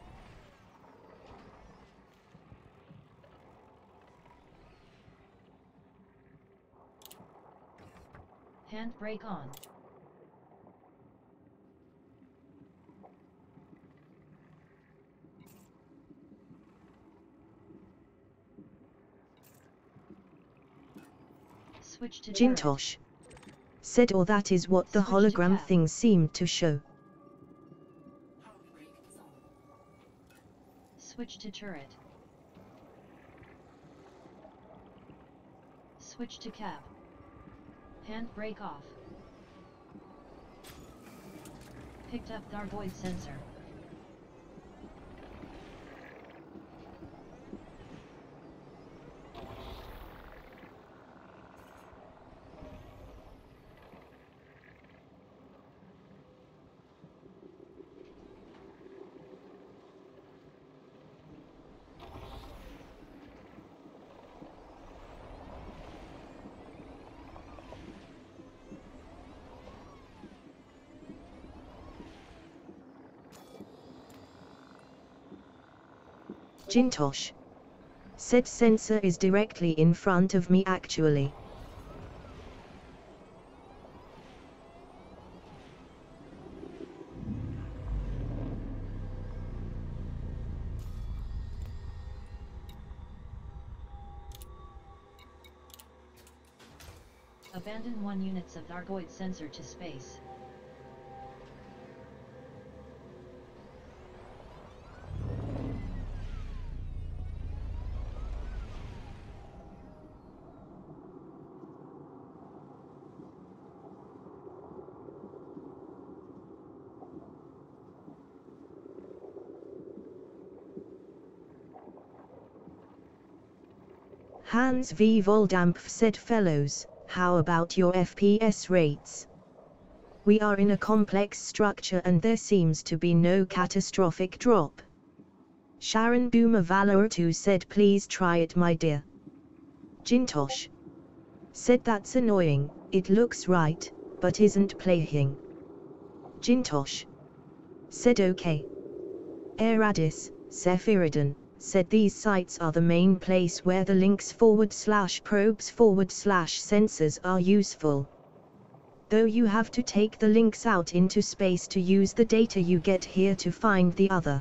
Handbrake on. Switch to turret. Jintosh said, or that is what the Switch to hologram cap. thing seemed to show. Handbrake is on. Switch to turret. Switch to cap. Handbrake off. Picked up Thargoid sensor. Jintosh said sensor is directly in front of me actually. Abandon one units of Thargoid sensor to space. Hans V. Voldampf said, fellows, how about your F P S rates? We are in a complex structure and there seems to be no catastrophic drop. Sharon Boomer Valor two said, please try it my dear. Jintosh said, that's annoying, it looks right, but isn't playing. Jintosh said, okay. Eradis, Sephirodon, said these sites are the main place where the links forward slash probes forward slash sensors are useful. Though you have to take the links out into space to use the data you get here to find the other.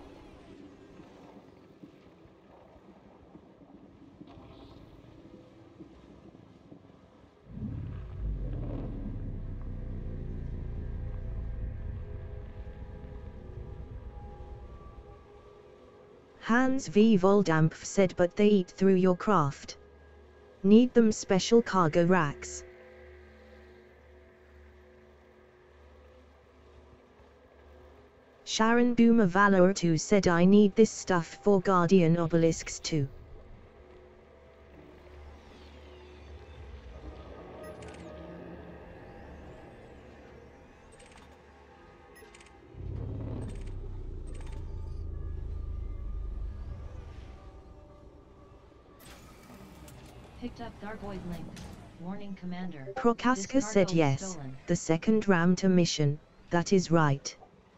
Hans V. Voldampf said, but they eat through your craft. Need them special cargo racks. Sharon Boomer Valor two said, I need this stuff for Guardian obelisks too. Picked up Thargoid link. Warning Commander. Prokaska This said cargo yes, stolen. the second Ramta mission, that is right.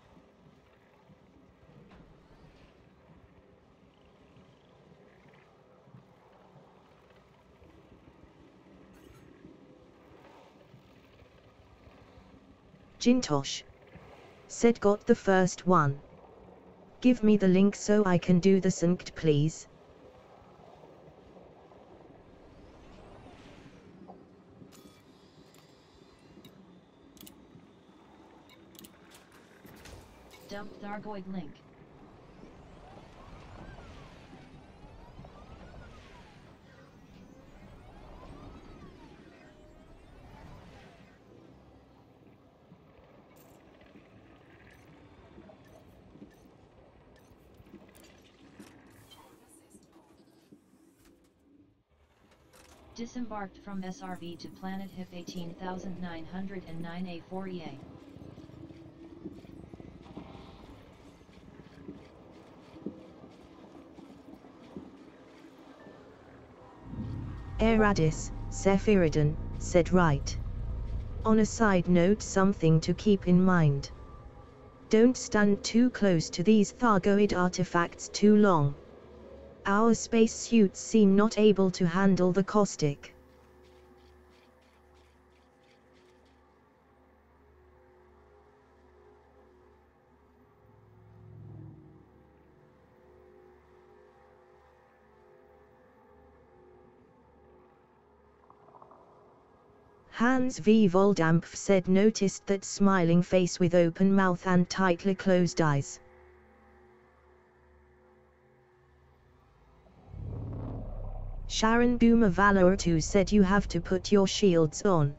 Jintosh said got the first one. Give me the link so I can do the synced please. Dump Thargoid link. Disembarked from S R B to planet H I P eighteen thousand nine hundred nine A four E A. Eradis, Sephirodon, said right. On a side note, something to keep in mind. Don't stand too close to these Thargoid artifacts too long. Our spacesuits seem not able to handle the caustic. Hans V. Voldampf said noticed that smiling face with open mouth and tightly closed eyes. Sharon Boomer Valor two said you have to put your shields on.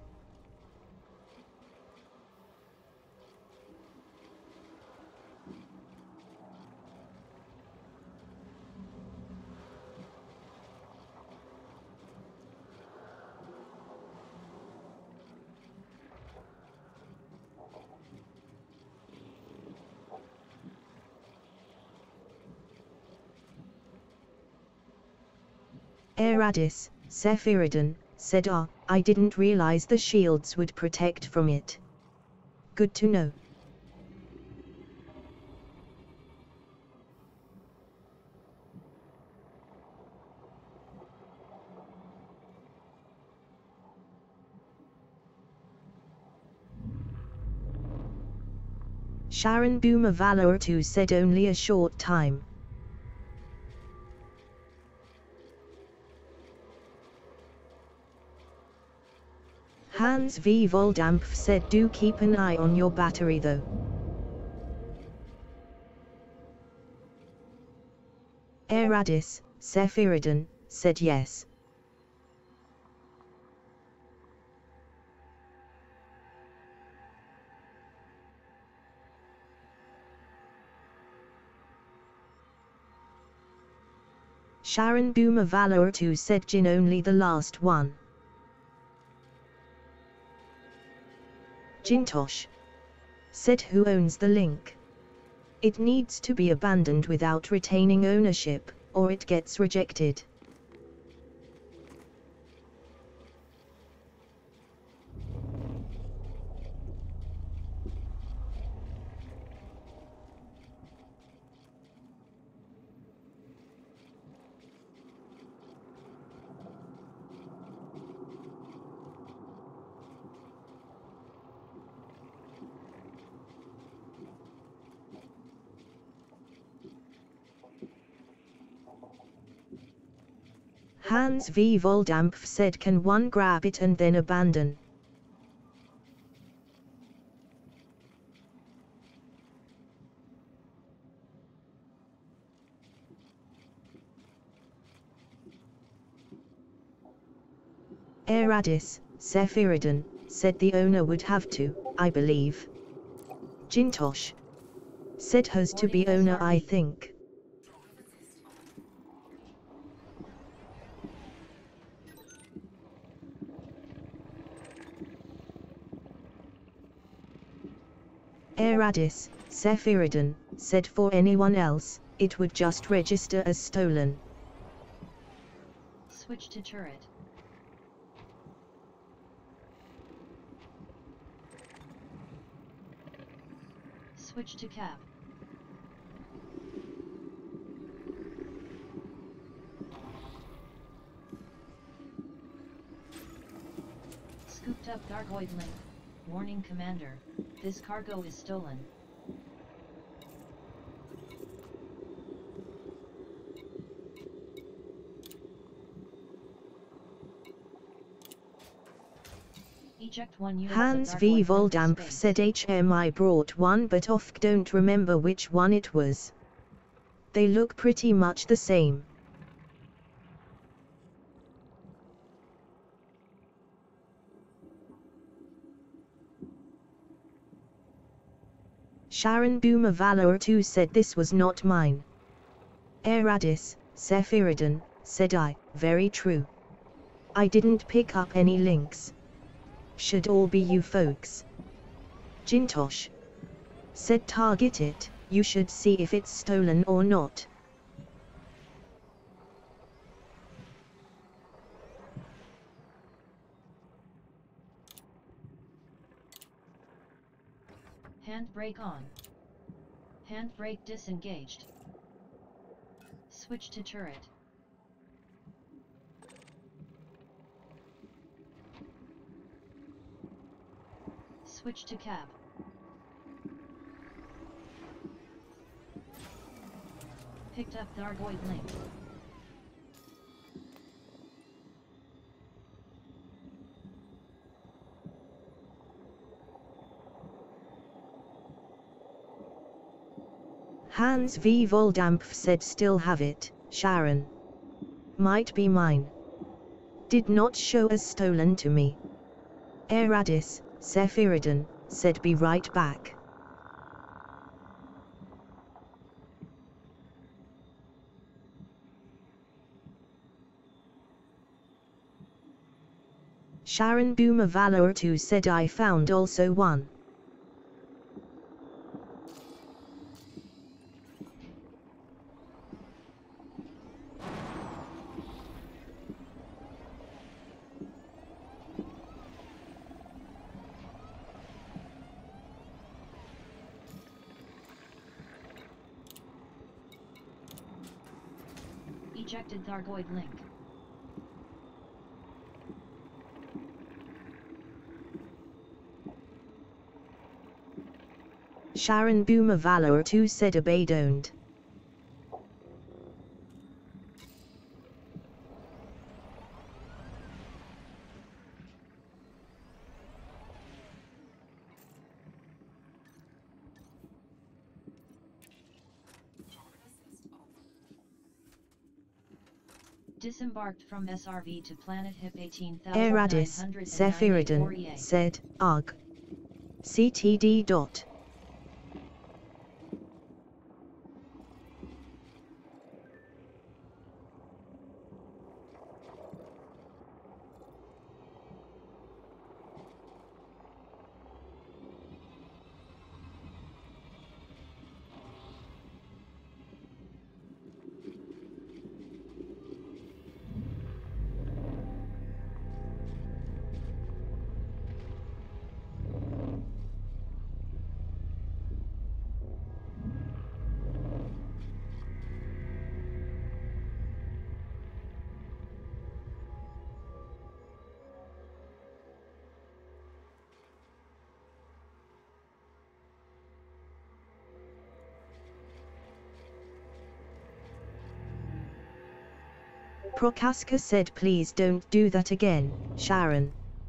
Eradis, Sephirodon, said ah, I didn't realize the shields would protect from it. Good to know. Sharon Boomer Valor two said only a short time. Hans V. Voldampf said do keep an eye on your battery though. Eradis, Sephirodon, said yes. Sharon Boomer Valor two said Jin only the last one. Jintosh said who owns the link? It needs to be abandoned without retaining ownership, or it gets rejected. Hans V. Voldampf said can one grab it and then abandon? Eradis, Sephirodon, said the owner would have to, I believe. Jintosh said has to be owner I think. Eradis, Sephirodon, said for anyone else, it would just register as stolen. Switch to turret. Switch to cab. Scooped up Gargoyd link. Warning Commander, this cargo is stolen. Eject one unit Hans of V. Gargoyd link Voldampf space. said H M I brought one but off don't remember which one it was. They look pretty much the same. Sharon Boomer Valor two said this was not mine. Eradis, Sephirodon, said I, very true. I didn't pick up any links. Should all be you folks. Jintosh said target it, you should see if it's stolen or not. Handbrake on. Handbrake disengaged. Switch to turret. Switch to cab. Picked up Gargoyd link. Hans V. Voldampf said still have it, Sharon. Might be mine. Did not show as stolen to me. Eradis, Sephirodon, said be right back. Sharon Boomer Valor two said I found also one. Ejected Gargoyd link. Sharon Boomer Valor two said obey don't. Disembarked from S R V to planet H I P eighteen thousand nine Eradis, hundred Sephirodon, E A. said, ugh. C T D dot. Prokaska said please don't do that again, Sharon.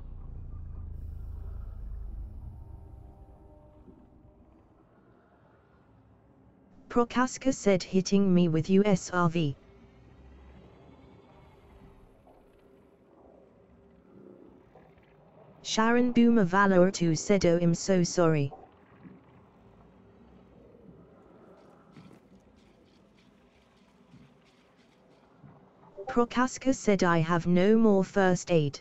Prokaska said hitting me with U S R V. Sharon Boomer Valor two said oh I'm so sorry. Prokaska said I have no more first aid.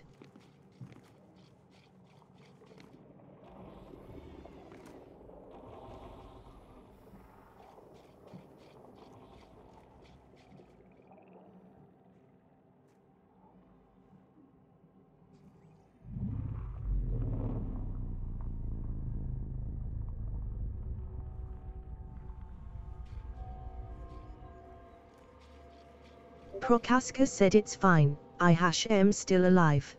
Prokaska said it's fine, I hash am still alive.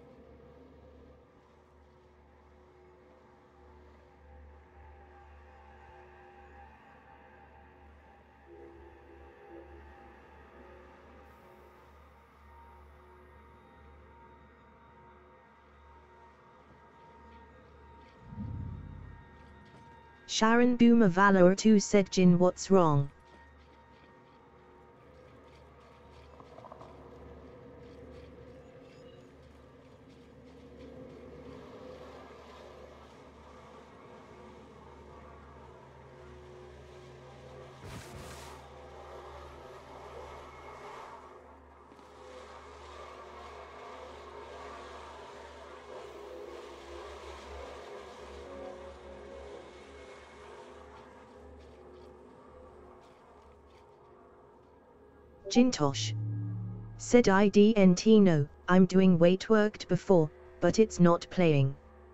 Sharon Boomer Valor two said Jin, what's wrong? Jintosh said I didn't know, I'm doing weight worked before, but it's not playing.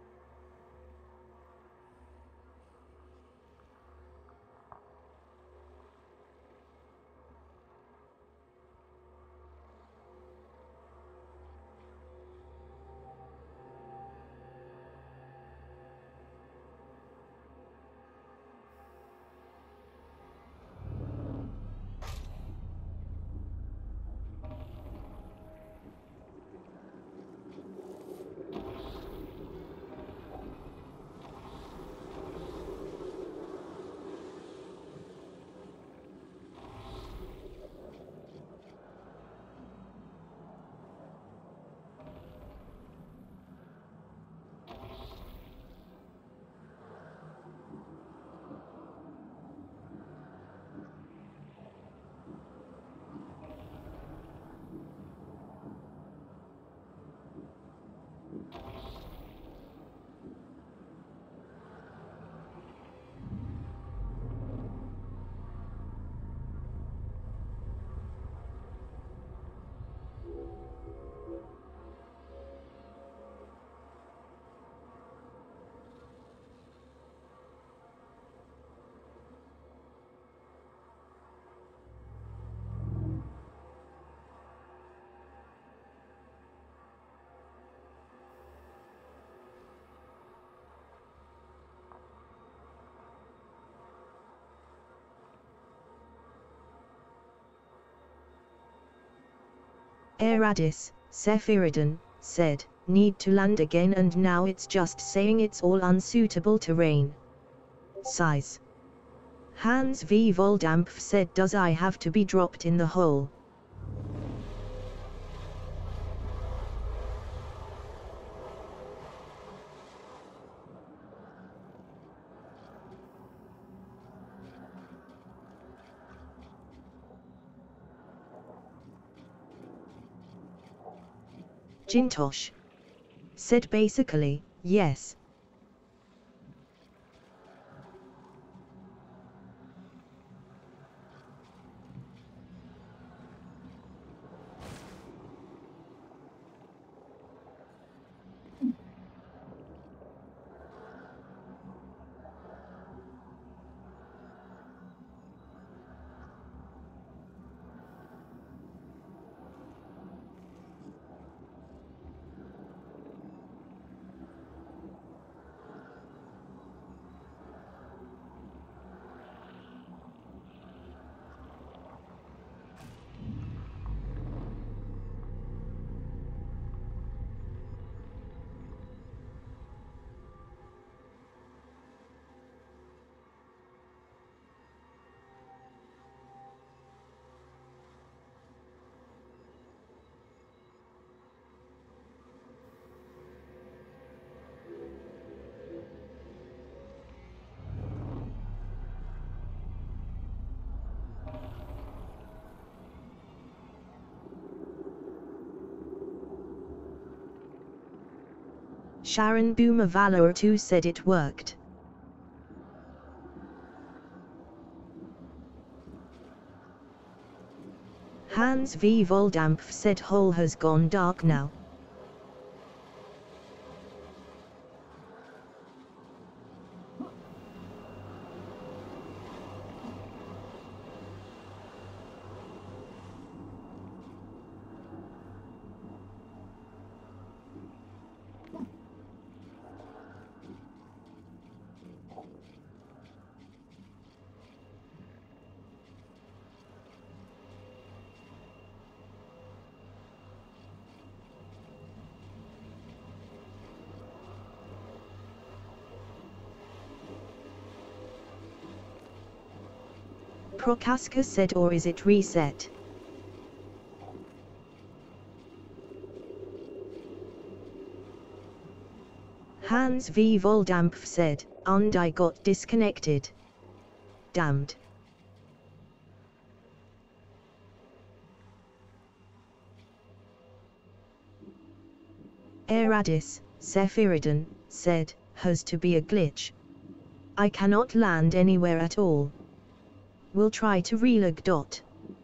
Eradis, Sephirodon, said, need to land again and now it's just saying it's all unsuitable terrain. Size. Hans V. Voldampf said, does I have to be dropped in the hole? Jintosh said basically, yes. Sharon Boomer Valor two said it worked. Hans V. Voldampf said hole has gone dark now. Prokaska said, or is it reset? Hans V. Voldampf said, and I got disconnected. Damned. Eradis, Sephirodon, said, has to be a glitch. I cannot land anywhere at all. We'll try to relog. Dot.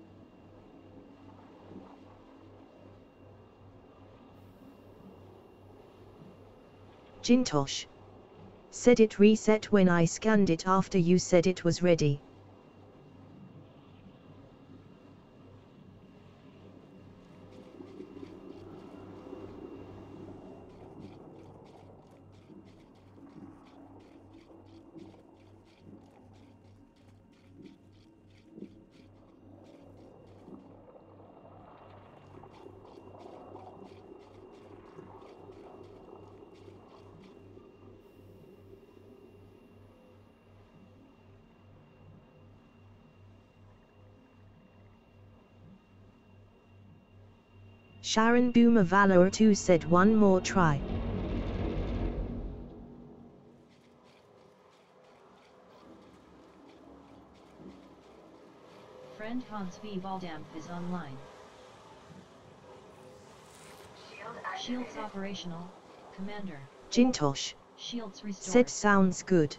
Jintosh said it reset when I scanned it after you said it was ready. Sharon Boomer Valor two said one more try. Friend Hans V. Voldampf is online. Shields operational, Commander. Jintosh Shields restored. said sounds good.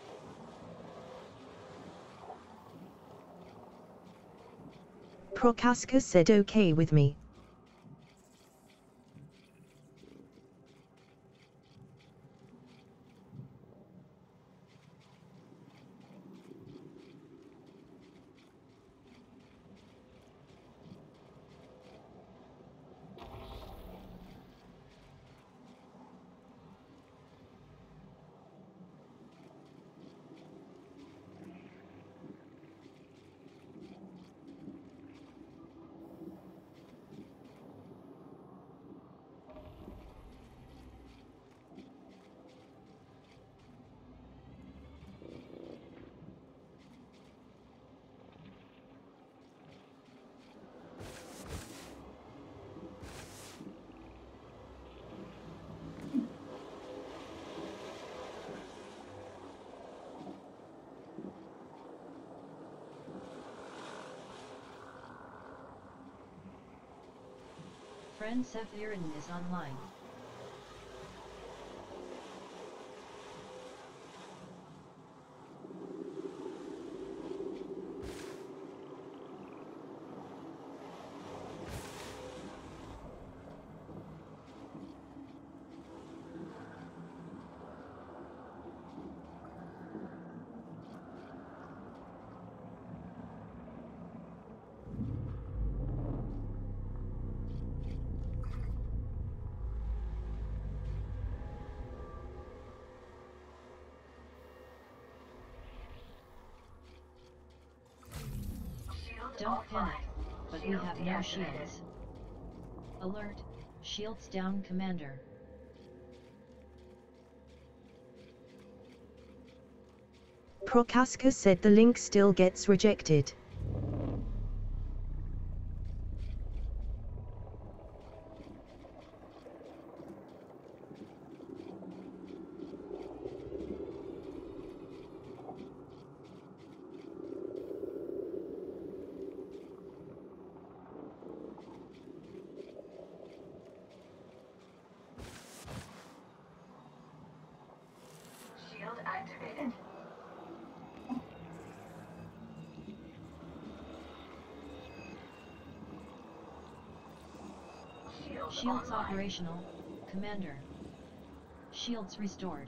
Prokaska said okay with me. Friend Sephirodon is online. Don't panic, but we have no shields. Alert, shields down, Commander. Prokaska said the link still gets rejected. Shield activated. Shield Shields online. operational, Commander. Shields restored.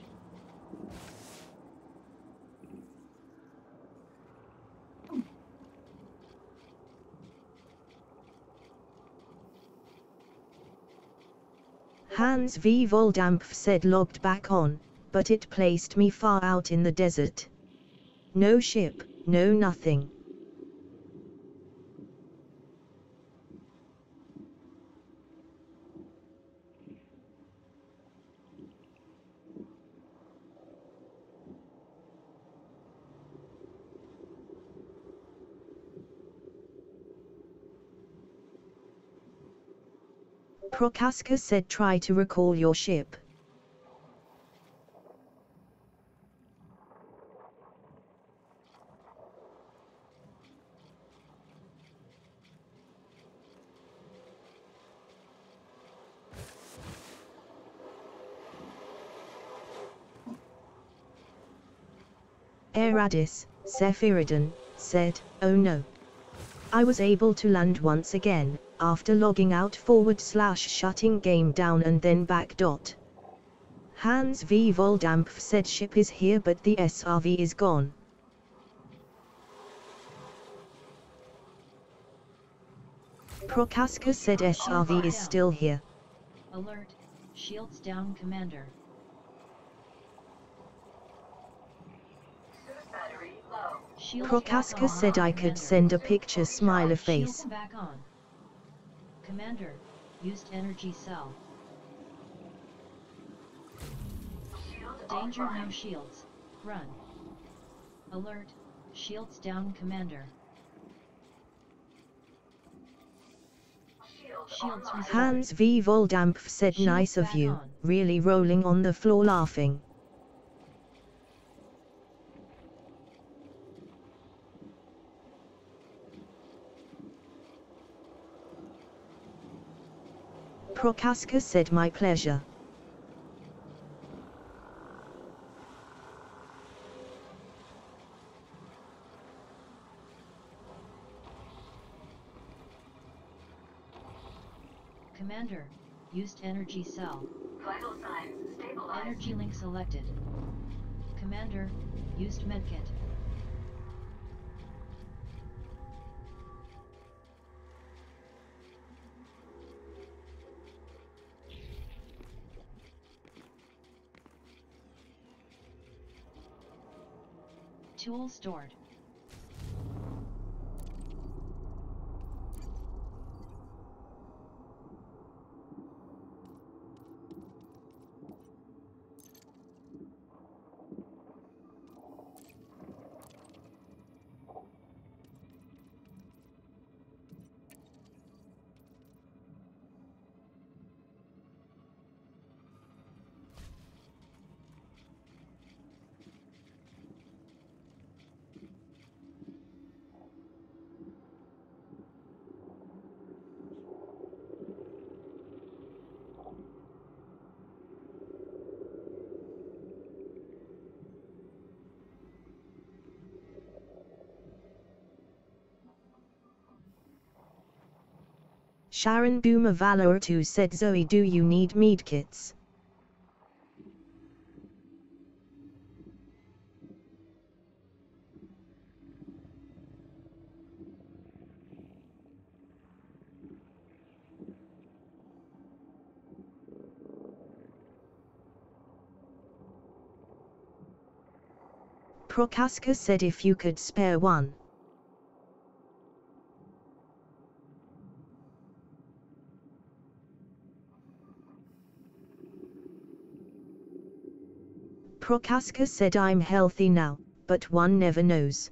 Hans V. Voldampf said logged back on, but it placed me far out in the desert. No ship, no nothing. Prokaska said try to recall your ship. Aradis, Sephirodon, said, oh no. I was able to land once again, after logging out forward slash shutting game down and then back dot. Hans V. Voldampf said ship is here but the S R V is gone. Prokaska said S R V is still here. Alert, shields down Commander. Battery low. Shields Prokaska back on, said I could Commander. send a picture smile face. Shields back on. Commander, used energy cell. Shield Danger offline. no shields. Run. Alert, shields down Commander. Shield Shields online. restored. Hans V. Voldampf said Shields nice of back you, on. really rolling on the floor laughing. Prokaska said my pleasure. Commander, used energy cell. Vital signs stabilized. Energy link selected. Commander, used medkit. Tool stored. Sharon Boomer Valor two said Zoe, do you need medkits? Prokaska said if you could spare one. Prokaska said I'm healthy now, but one never knows.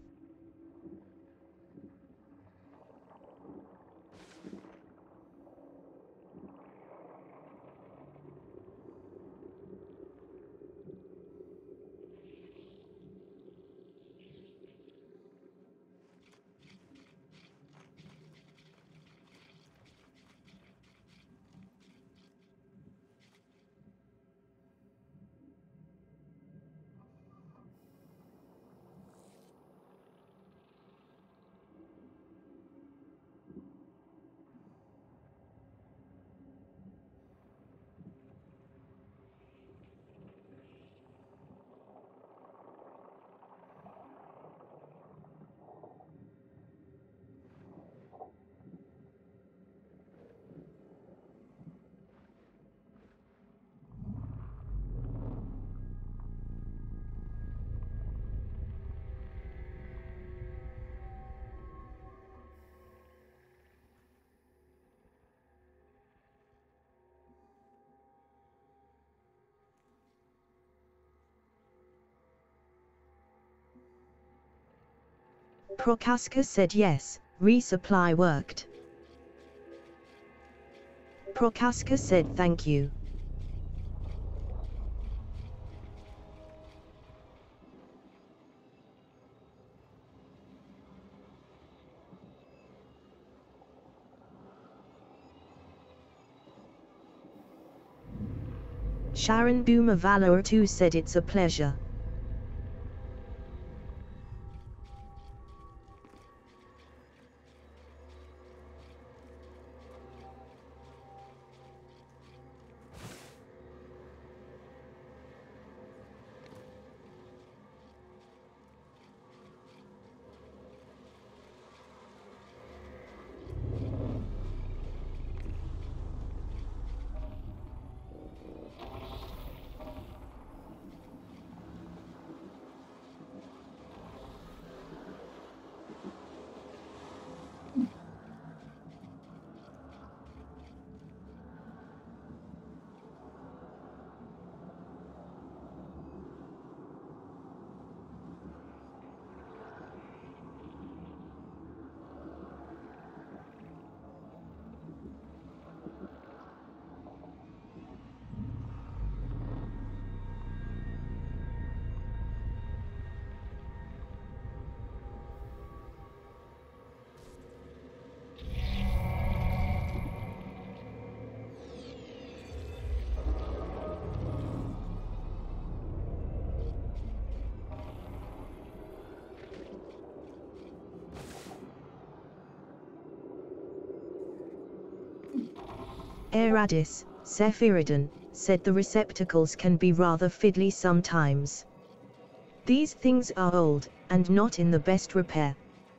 Prokaska said yes, resupply worked. Prokaska said thank you. Sharon Boomer Valor too said it's a pleasure. Eradis, Sephirodon, said the receptacles can be rather fiddly sometimes. These things are old, and not in the best repair.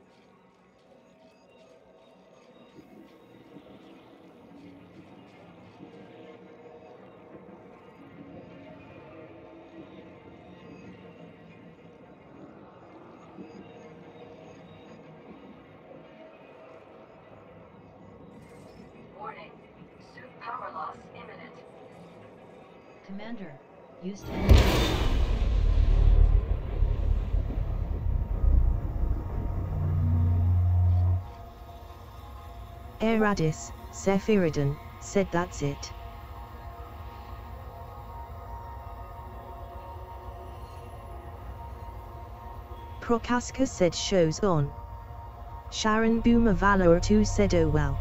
Warning. Suit power loss imminent. Commander, used to... Eradis, Sephirodon, said that's it. Prokaska said show's on. Sharon Boomer Valor too said oh well.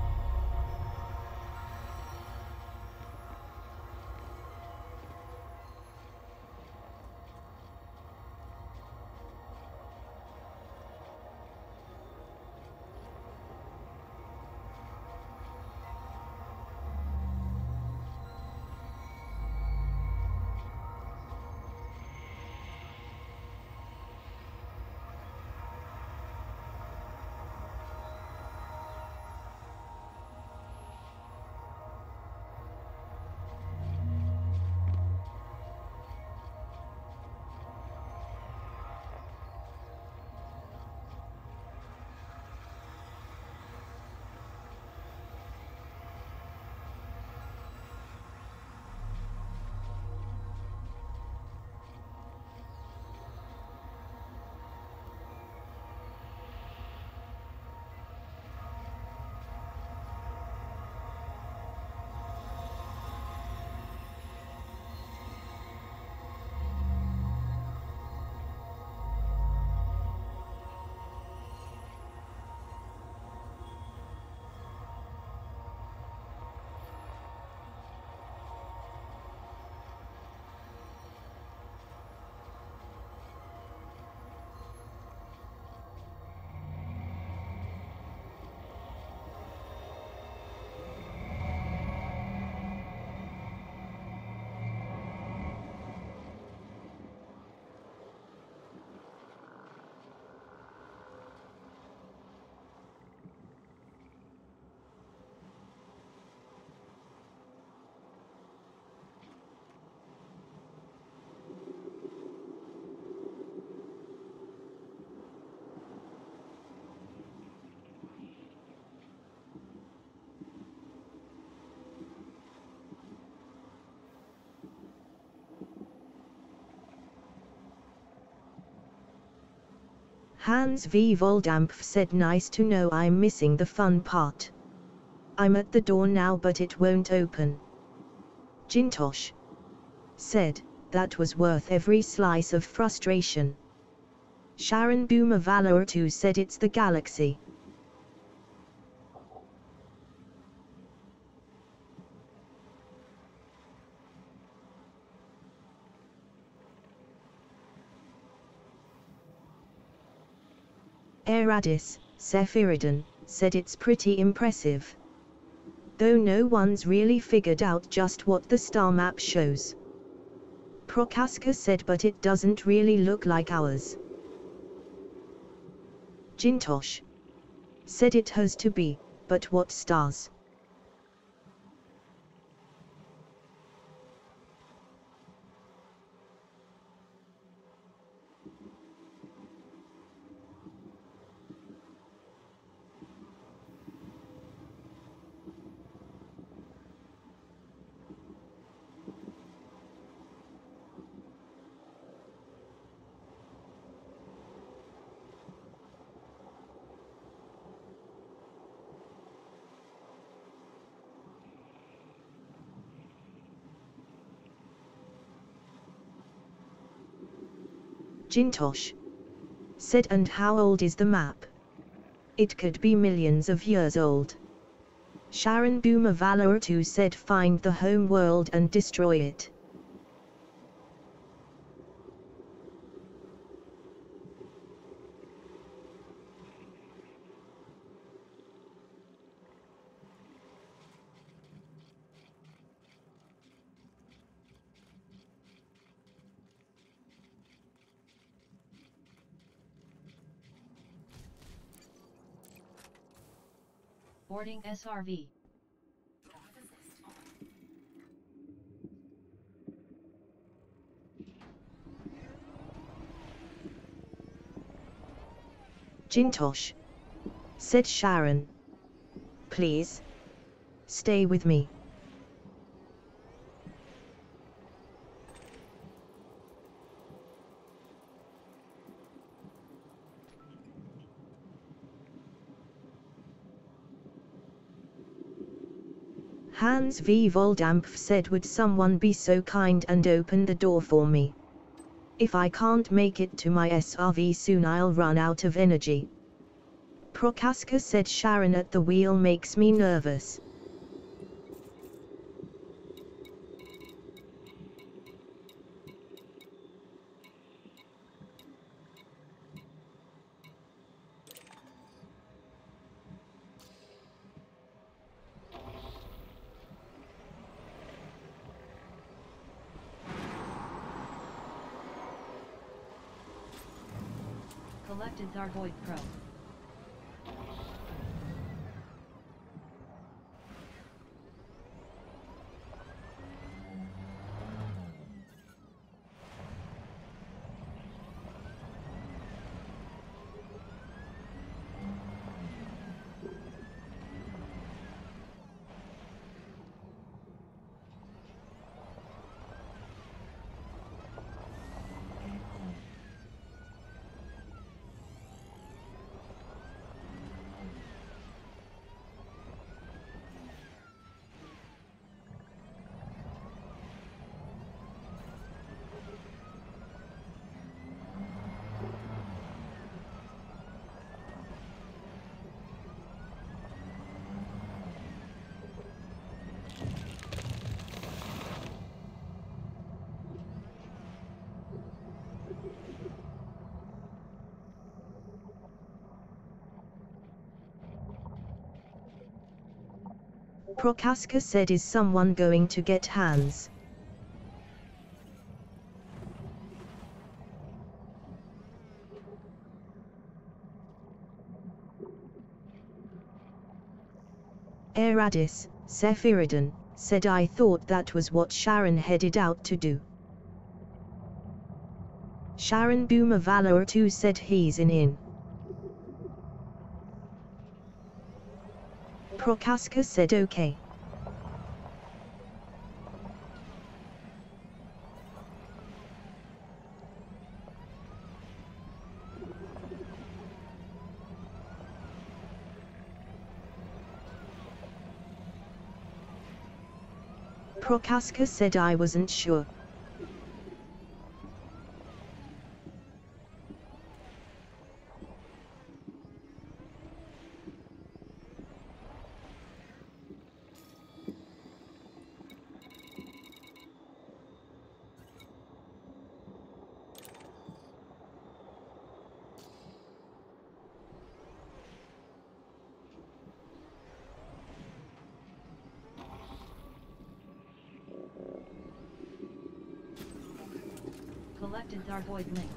Hans V. Voldampf said nice to know I'm missing the fun part. I'm at the door now but it won't open. Jintosh said, that was worth every slice of frustration. Sharon Boomer Valor two said it's the galaxy. Eradis, Sephirodon, said it's pretty impressive. Though no one's really figured out just what the star map shows. Prokaska said but it doesn't really look like ours. Jintosh said it has to be, but what stars? Jintosh said, and how old is the map? It could be millions of years old. Sharon Boomer Valor two said, find the home world and destroy it. Boarding S R V. Jintosh said, Sharon, please stay with me. Hans V. Voldampf said, would someone be so kind and open the door for me? If I can't make it to my S R V soon I'll run out of energy. Prokaska said, Sharon at the wheel makes me nervous. Collected Thargoid Pro. Prokaska said, is someone going to get Hans? Eradis, Sephirodon, said, I thought that was what Sharon headed out to do. Sharon Boomer Valor two said, he's in in. Prokaska said, okay. Prokaska said I wasn't sure. Collected Thargoid link.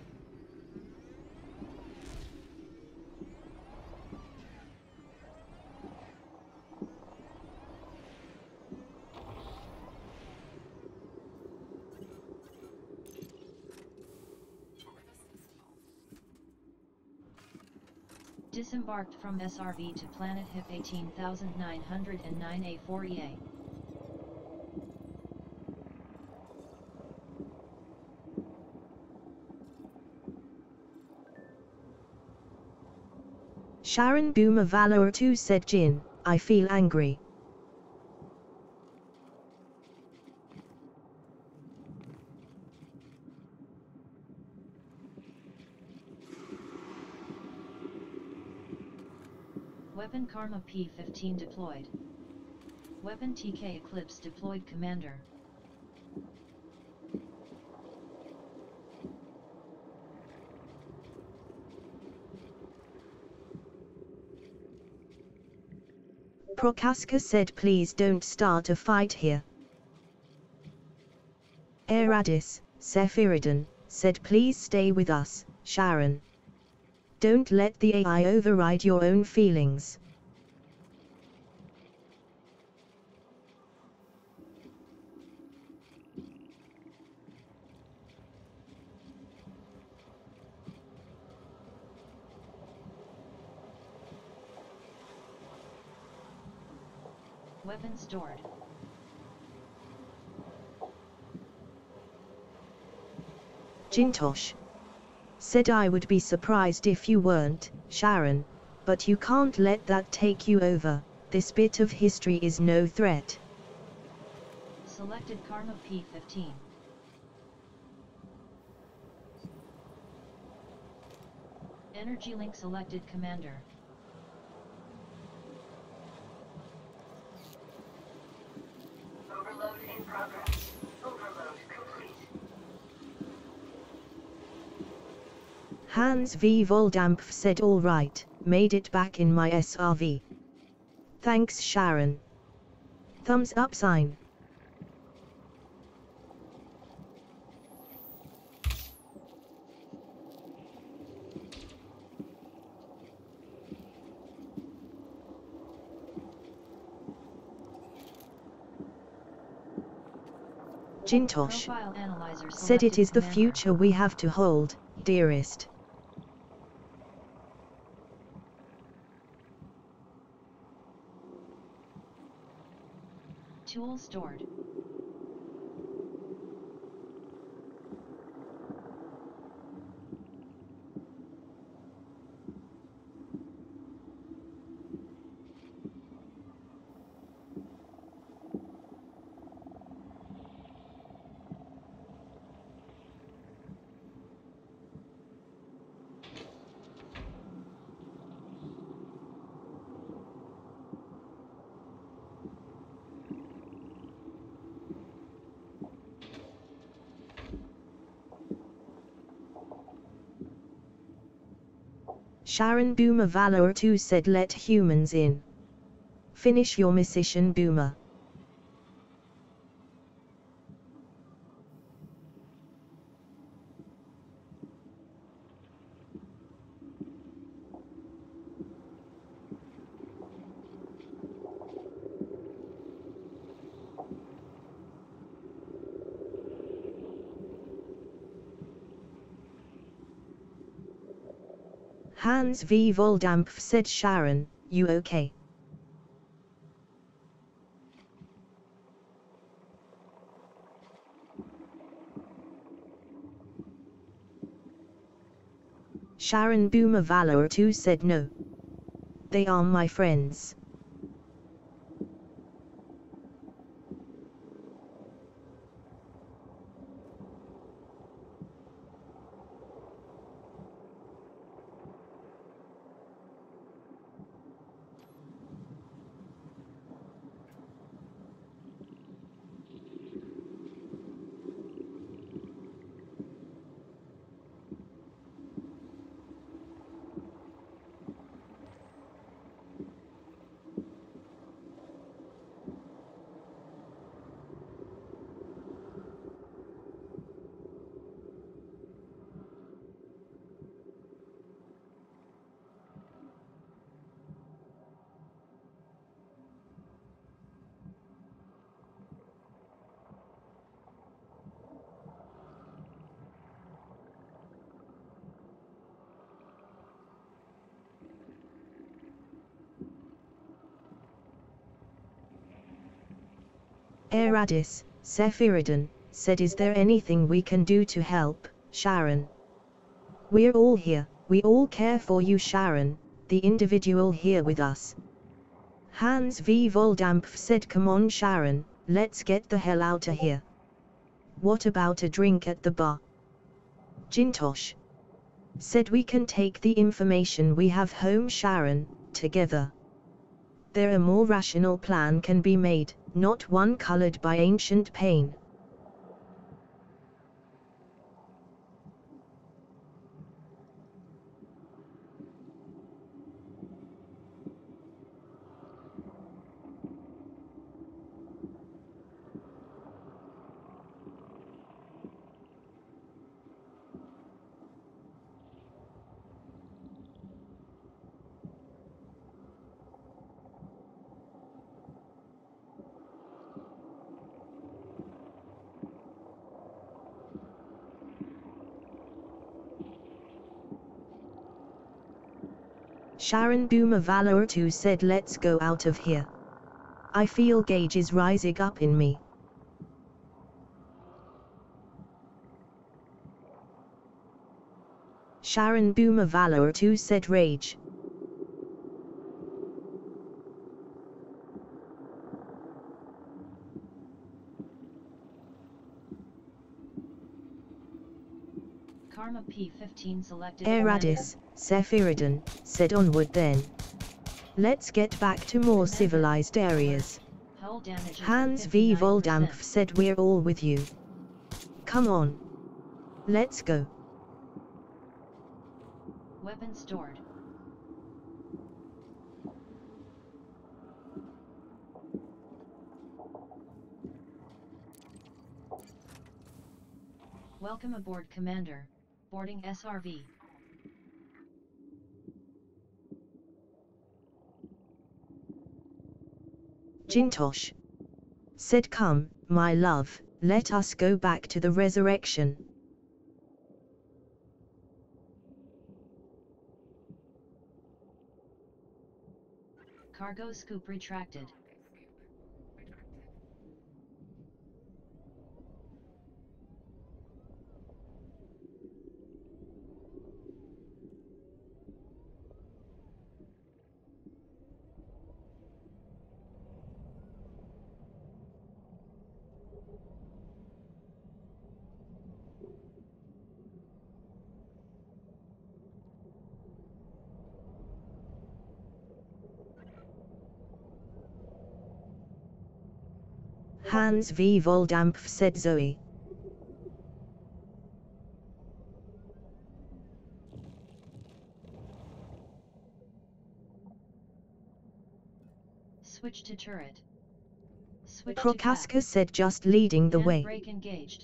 Disembarked from S R V to planet H I P eighteen thousand nine hundred nine A four E A. Sharon Boomer Valor two said Jin, I feel angry. Weapon Karma P fifteen deployed. Weapon T K Eclipse deployed Commander. Prokaska said please don't start a fight here. Aradis, Sephirodon, said please stay with us, Sharon. Don't let the A I override your own feelings. Weapon stored. Jintosh said I would be surprised if you weren't, Sharon, but you can't let that take you over. This bit of history is no threat. Selected Karma P fifteen. Energy link selected Commander. Overload in progress. Overload complete. Hans V. Voldampf said all right, made it back in my S R V. Thanks Sharon. Thumbs up sign. Jintosh Profile analyzer said it selected is the Commander. future we have to hold, dearest. Tool stored. Sharon Boomer Valor two said let humans in. Finish your mission Boomer. Hans V. Voldampf said Sharon, you okay? Sharon Boomer Valor two said no. They are my friends. Aradis, Sephirodon, said, is there anything we can do to help, Sharon? We're all here, we all care for you, Sharon, the individual here with us. Hans V. Voldampf said, come on, Sharon, let's get the hell out of here. What about a drink at the bar? Jintosh said, we can take the information we have home, Sharon, together. There a more rational plan can be made, not one colored by ancient pain. Sharon Boomer Valor two said, let's go out of here. I feel Gage is rising up in me. Sharon Boomer Valor two said, rage. Karma P fifteen selected. Aradis, Sephirodon, said, onward then. Let's get back to more Commander. civilized areas. Hull damage. Hans V. Voldampf said, we're all with you. Come on. Let's go. Weapon stored. Welcome aboard, Commander. Boarding S R V. Jintosh said, come, my love, let us go back to the resurrection. Cargo scoop retracted. Hans V. Voldampf said, Zoe. Switch to turret. Switch to Prokaska cap. said, just leading the way. Handbrake engaged.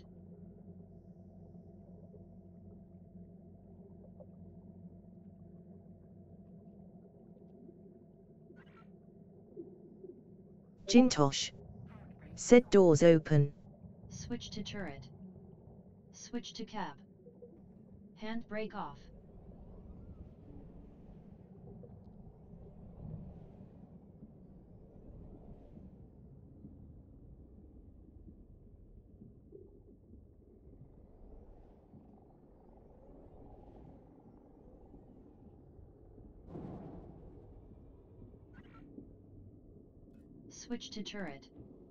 Jintosh said, doors open. Switch to turret. Switch to cap. Handbrake off. Switch to turret.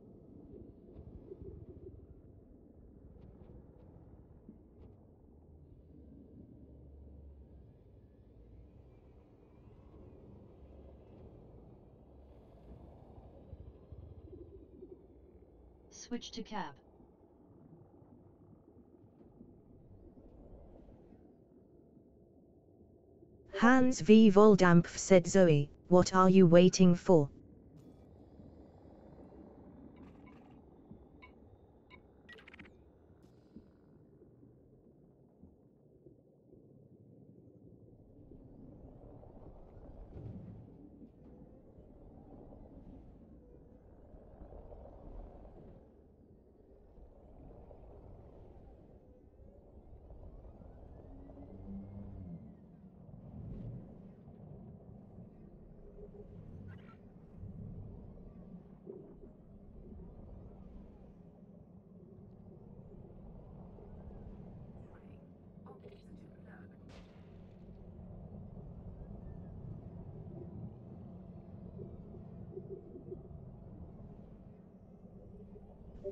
Switch to cab. Hans V. Voldampf said, Zoe, what are you waiting for?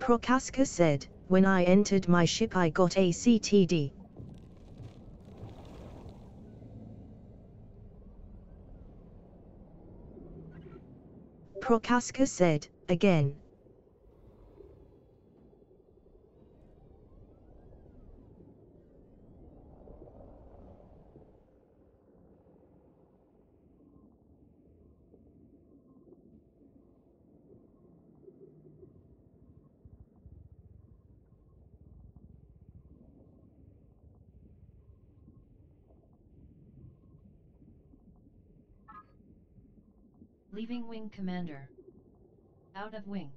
Prokaska said, when I entered my ship I got a C T D. Prokaska said, again. Leaving wing commander. Out of wing.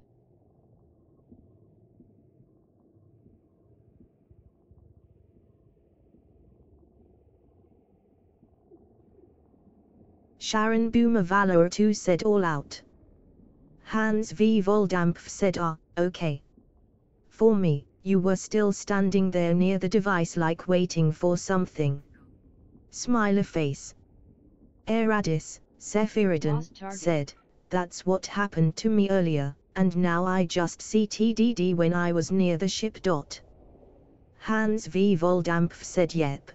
Sharon Boomer Valor two said all out. Hans V. Voldampf said ah, okay. For me, you were still standing there near the device like waiting for something. Smiley face. Eradis, Sephirodon, said, that's what happened to me earlier, and now I just C T D D when I was near the ship. Dot. Hans V. Voldampf said yep.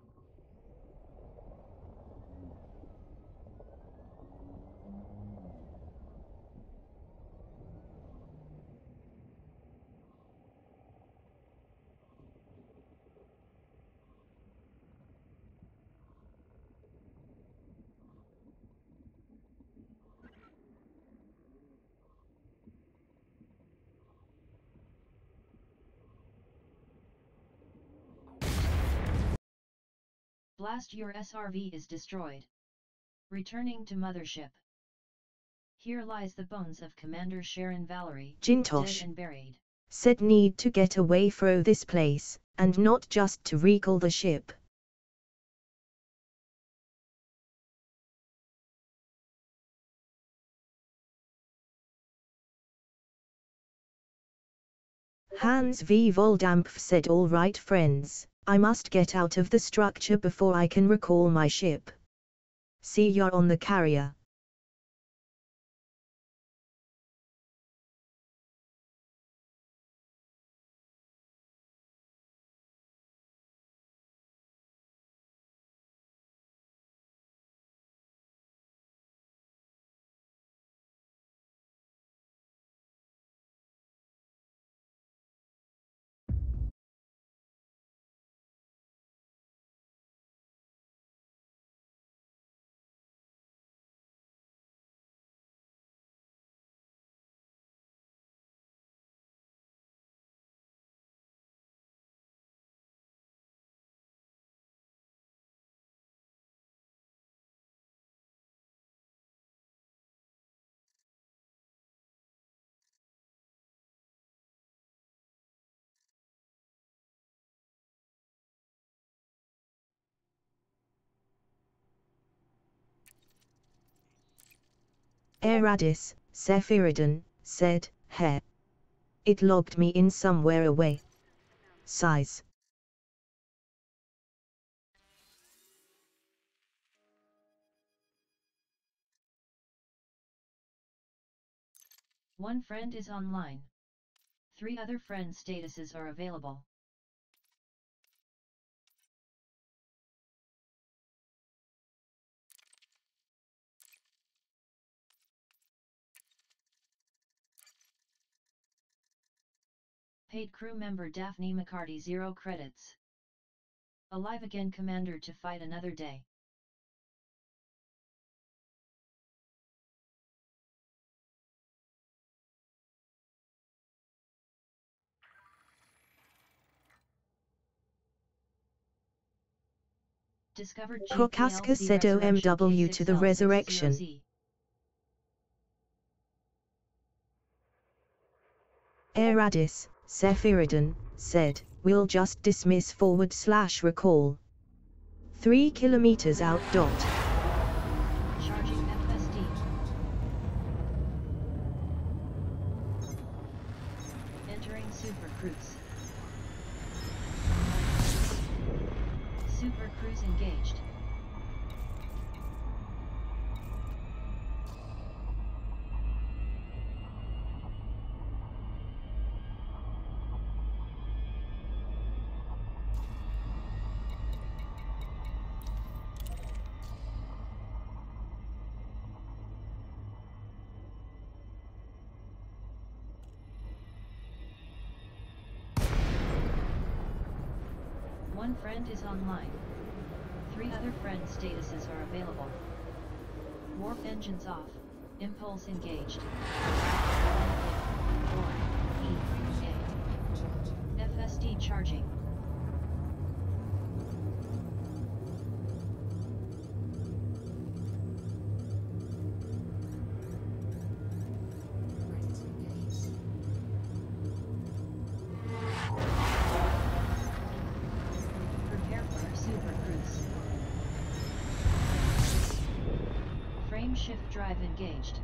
Blast, your S R V is destroyed. Returning to mothership. Here lies the bones of Commander Sharon Valerie, Jintosh dead and buried. Said need to get away from this place, and not just to recall the ship. Hans V. Voldampf said all right friends, I must get out of the structure before I can recall my ship. See ya on the carrier. Eradis, Sephirodon, said, heh. It logged me in somewhere away. Size. One friend is online. Three other friend statuses are available. Paid crew member Daphne McCarty zero credits. Alive again commander to fight another day. Discovered Prokaska said O M W to the resurrection. Eradis, Sephirodon, said, we'll just dismiss forward slash recall. Three kilometers out. Dot. Charging F S D. Entering Super Cruise. Super Cruise engaged. One friend is online. Three other friend statuses are available. Warp engines off. Impulse engaged. four E A. F S D charging. Prepare for a super cruise. Frame shift drive engaged.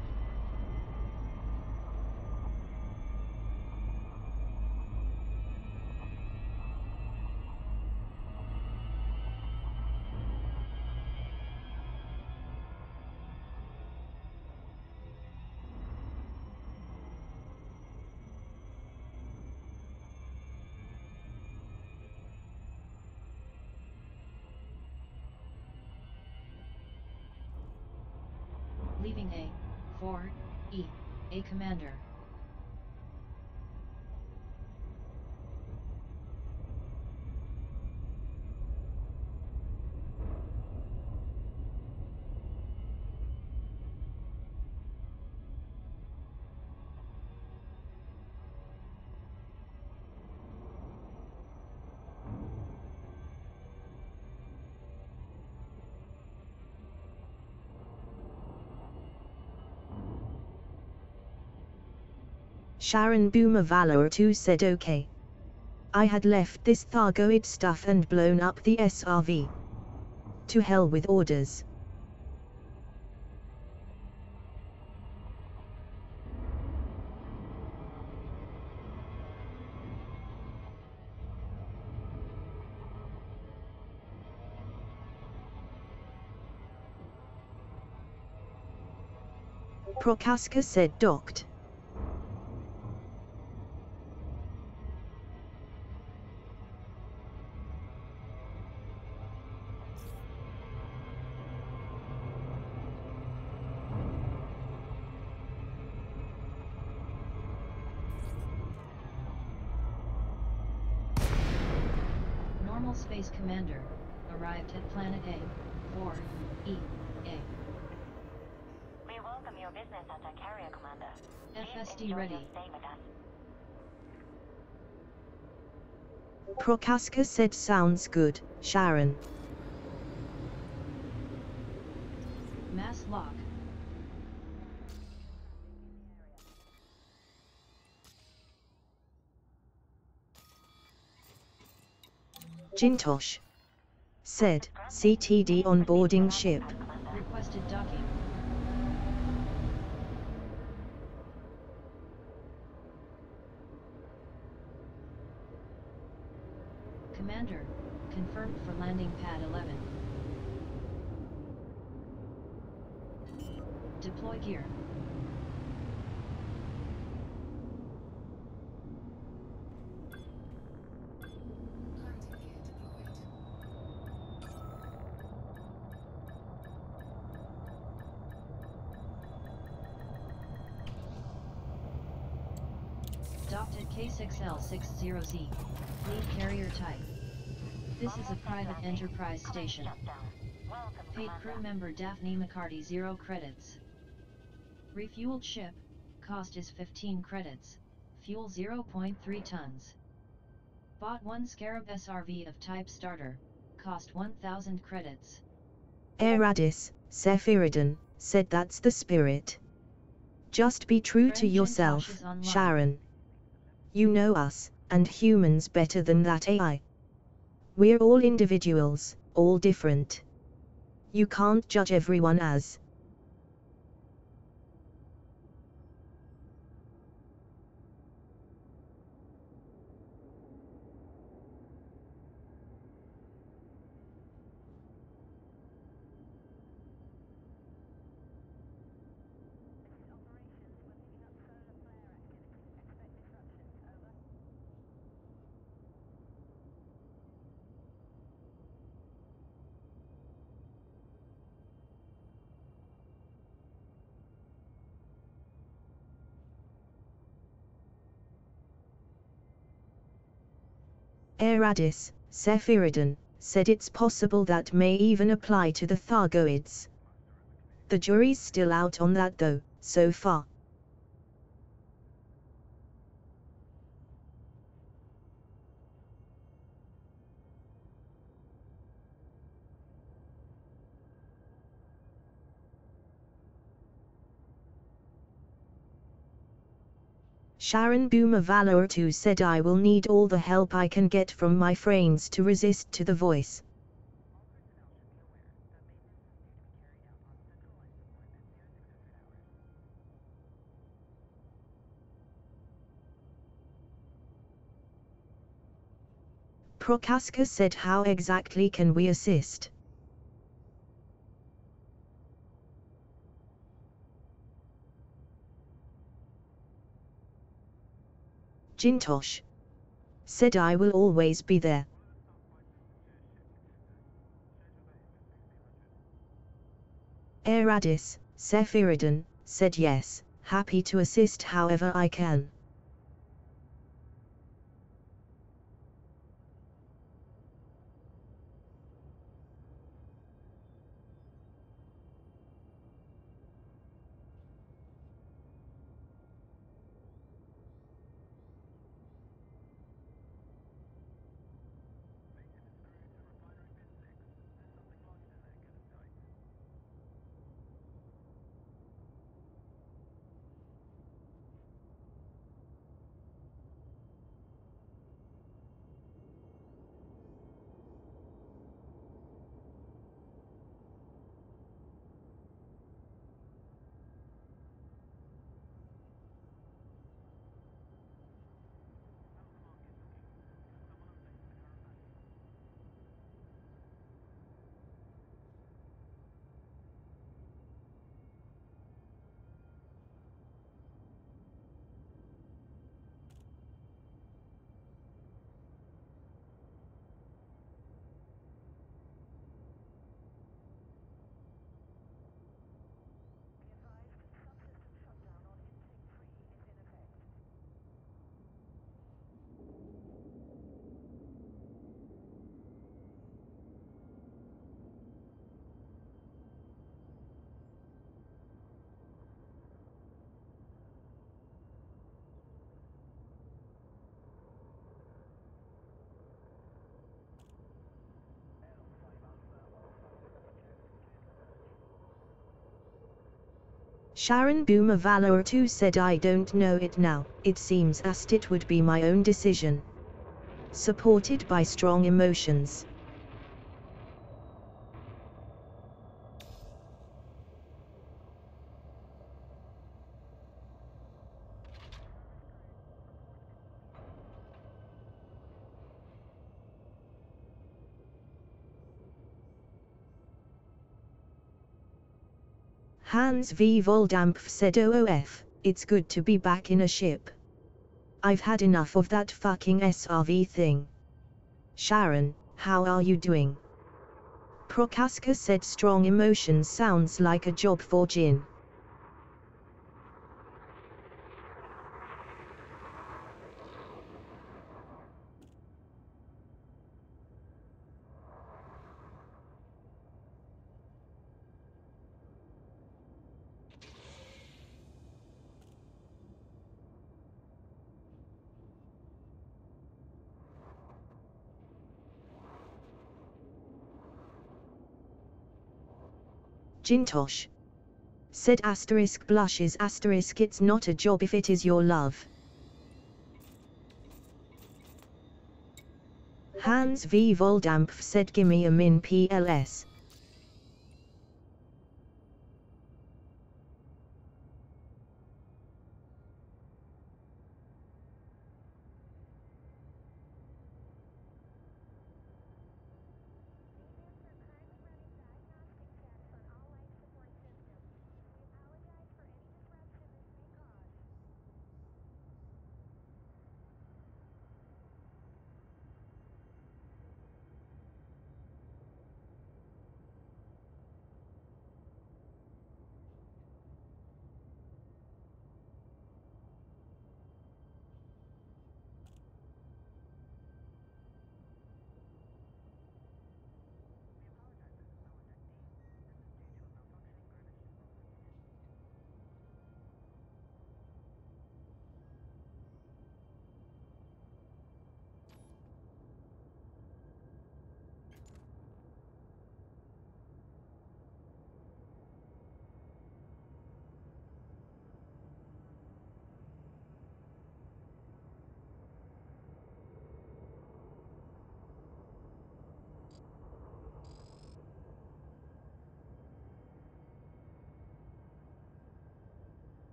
Leaving A, four E, A commander. Sharon Boomer Valor two said okay. I had left this Thargoid stuff and blown up the S R V. To hell with orders. Prokaska said docked. Normal Space Commander, arrived at Planet A, four E A. We welcome your business as a carrier, Commander. F S D Please enjoy ready. your stay with us. Prokaska said sounds good, Sharon. Mass lock. Jintosh said, C T D onboarding ship. Requested docking. Commander, confirmed for landing pad eleven. Deploy gear. Docked at K six L sixty Z, Fleet Carrier Type. This is a private enterprise station. Welcome, Paid Commander. crew member Daphne McCarty zero credits. Refueled ship, cost is fifteen credits, fuel zero point three tons. Bought one Scarab S R V of type starter, cost one thousand credits. Eradis, Sephiridon, said that's the spirit. Just be true to Friend yourself, Jintosh is online. Sharon. You know us, and humans better than that A I. We're all individuals, all different. You can't judge everyone as. Eradis, Sephirodon, said it's possible that may even apply to the Thargoids. The jury's still out on that though, so far. Sharon Boomer Valor two said I will need all the help I can get from my friends to resist to the voice. Prokaska said how exactly can we assist? Jintosh said I will always be there. Eradis, Sephirodon, said yes, happy to assist however I can. Sharon Boomer Valor two said I don't know it now, it seems as it would be my own decision. Supported by strong emotions. Hans V. Voldampf said O O F, it's good to be back in a ship. I've had enough of that fucking S R V thing. Sharon, how are you doing? Prokaska said strong emotions sounds like a job for Jin. Jintosh said asterisk blushes asterisk it's not a job if it is your love. Hans V. Voldampf said gimme a min P L S.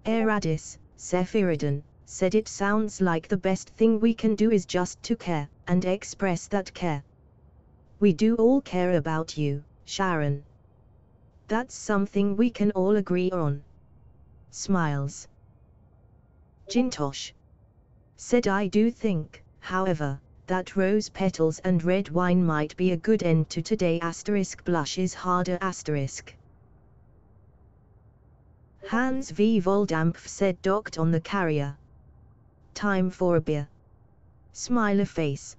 Eradis, Sephirodon, said it sounds like the best thing we can do is just to care, and express that care. We do all care about you, Sharon. That's something we can all agree on. Smiles. Jintosh said I do think, however, that rose petals and red wine might be a good end to today asterisk blushes harder asterisk. Hans V. Voldampf said docked on the carrier. Time for a beer. Smiley face.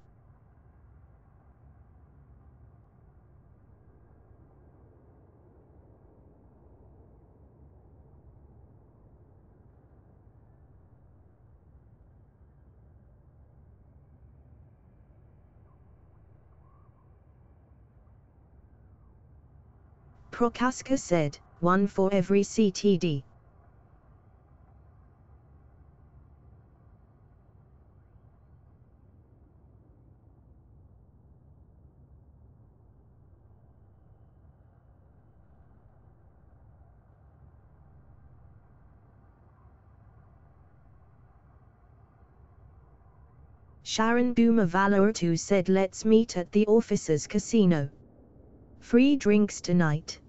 Prokaska said, one for every C T D. Sharon Boomer Valor two said let's meet at the officers' casino. Free drinks tonight.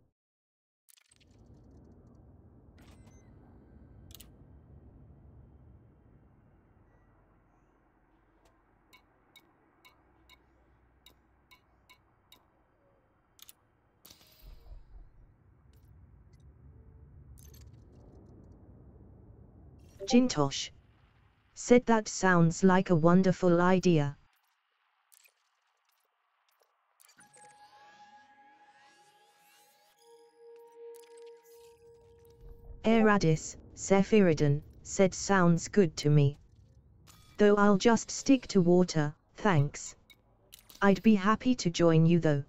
Jintosh said that sounds like a wonderful idea. Eradis, Sephirodon, said sounds good to me. Though I'll just stick to water, thanks. I'd be happy to join you though.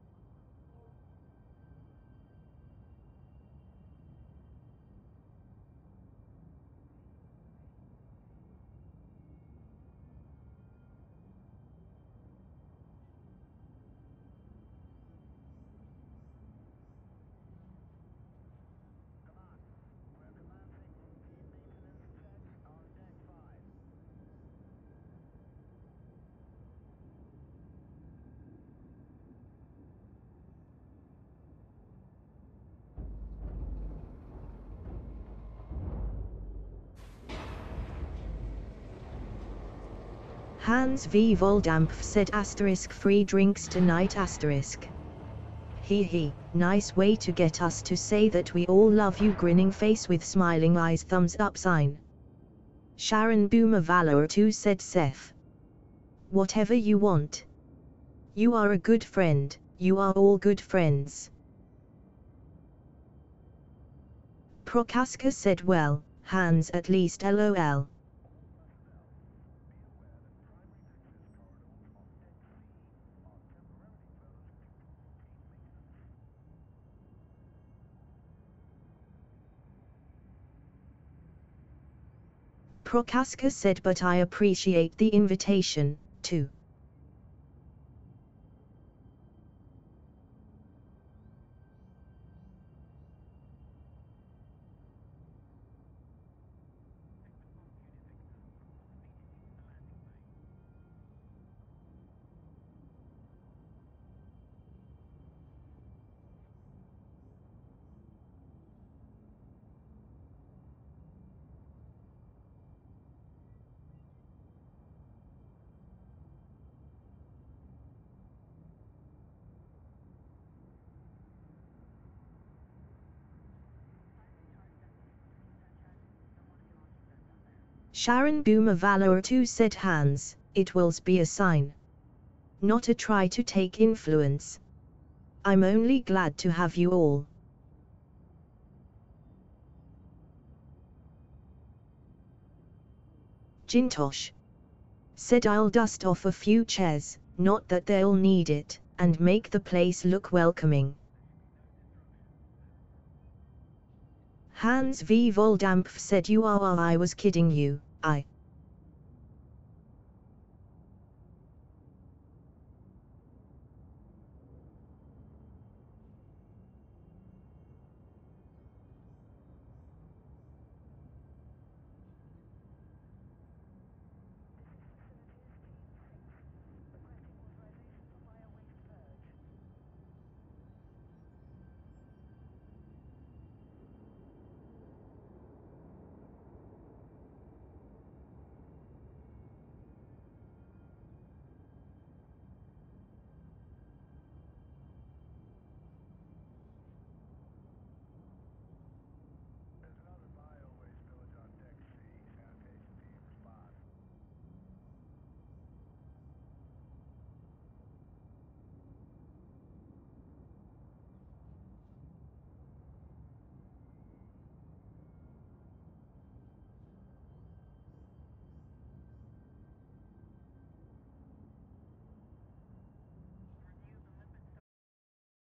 Hans V. Voldampf said asterisk free drinks tonight asterisk. Hee hee, nice way to get us to say that we all love you grinning face with smiling eyes thumbs up sign. Sharon Boomer Valor two said Seth. Whatever you want. You are a good friend, you are all good friends. Prokaska said well, Hans at least lol. Prokaska said but I appreciate the invitation, too. Sharon Boomer Valor two said Hans, it will be a sign. Not a try to take influence. I'm only glad to have you all. Jintosh said I'll dust off a few chairs, not that they'll need it, and make the place look welcoming. Hans V. Voldampf said you are I was kidding you, I.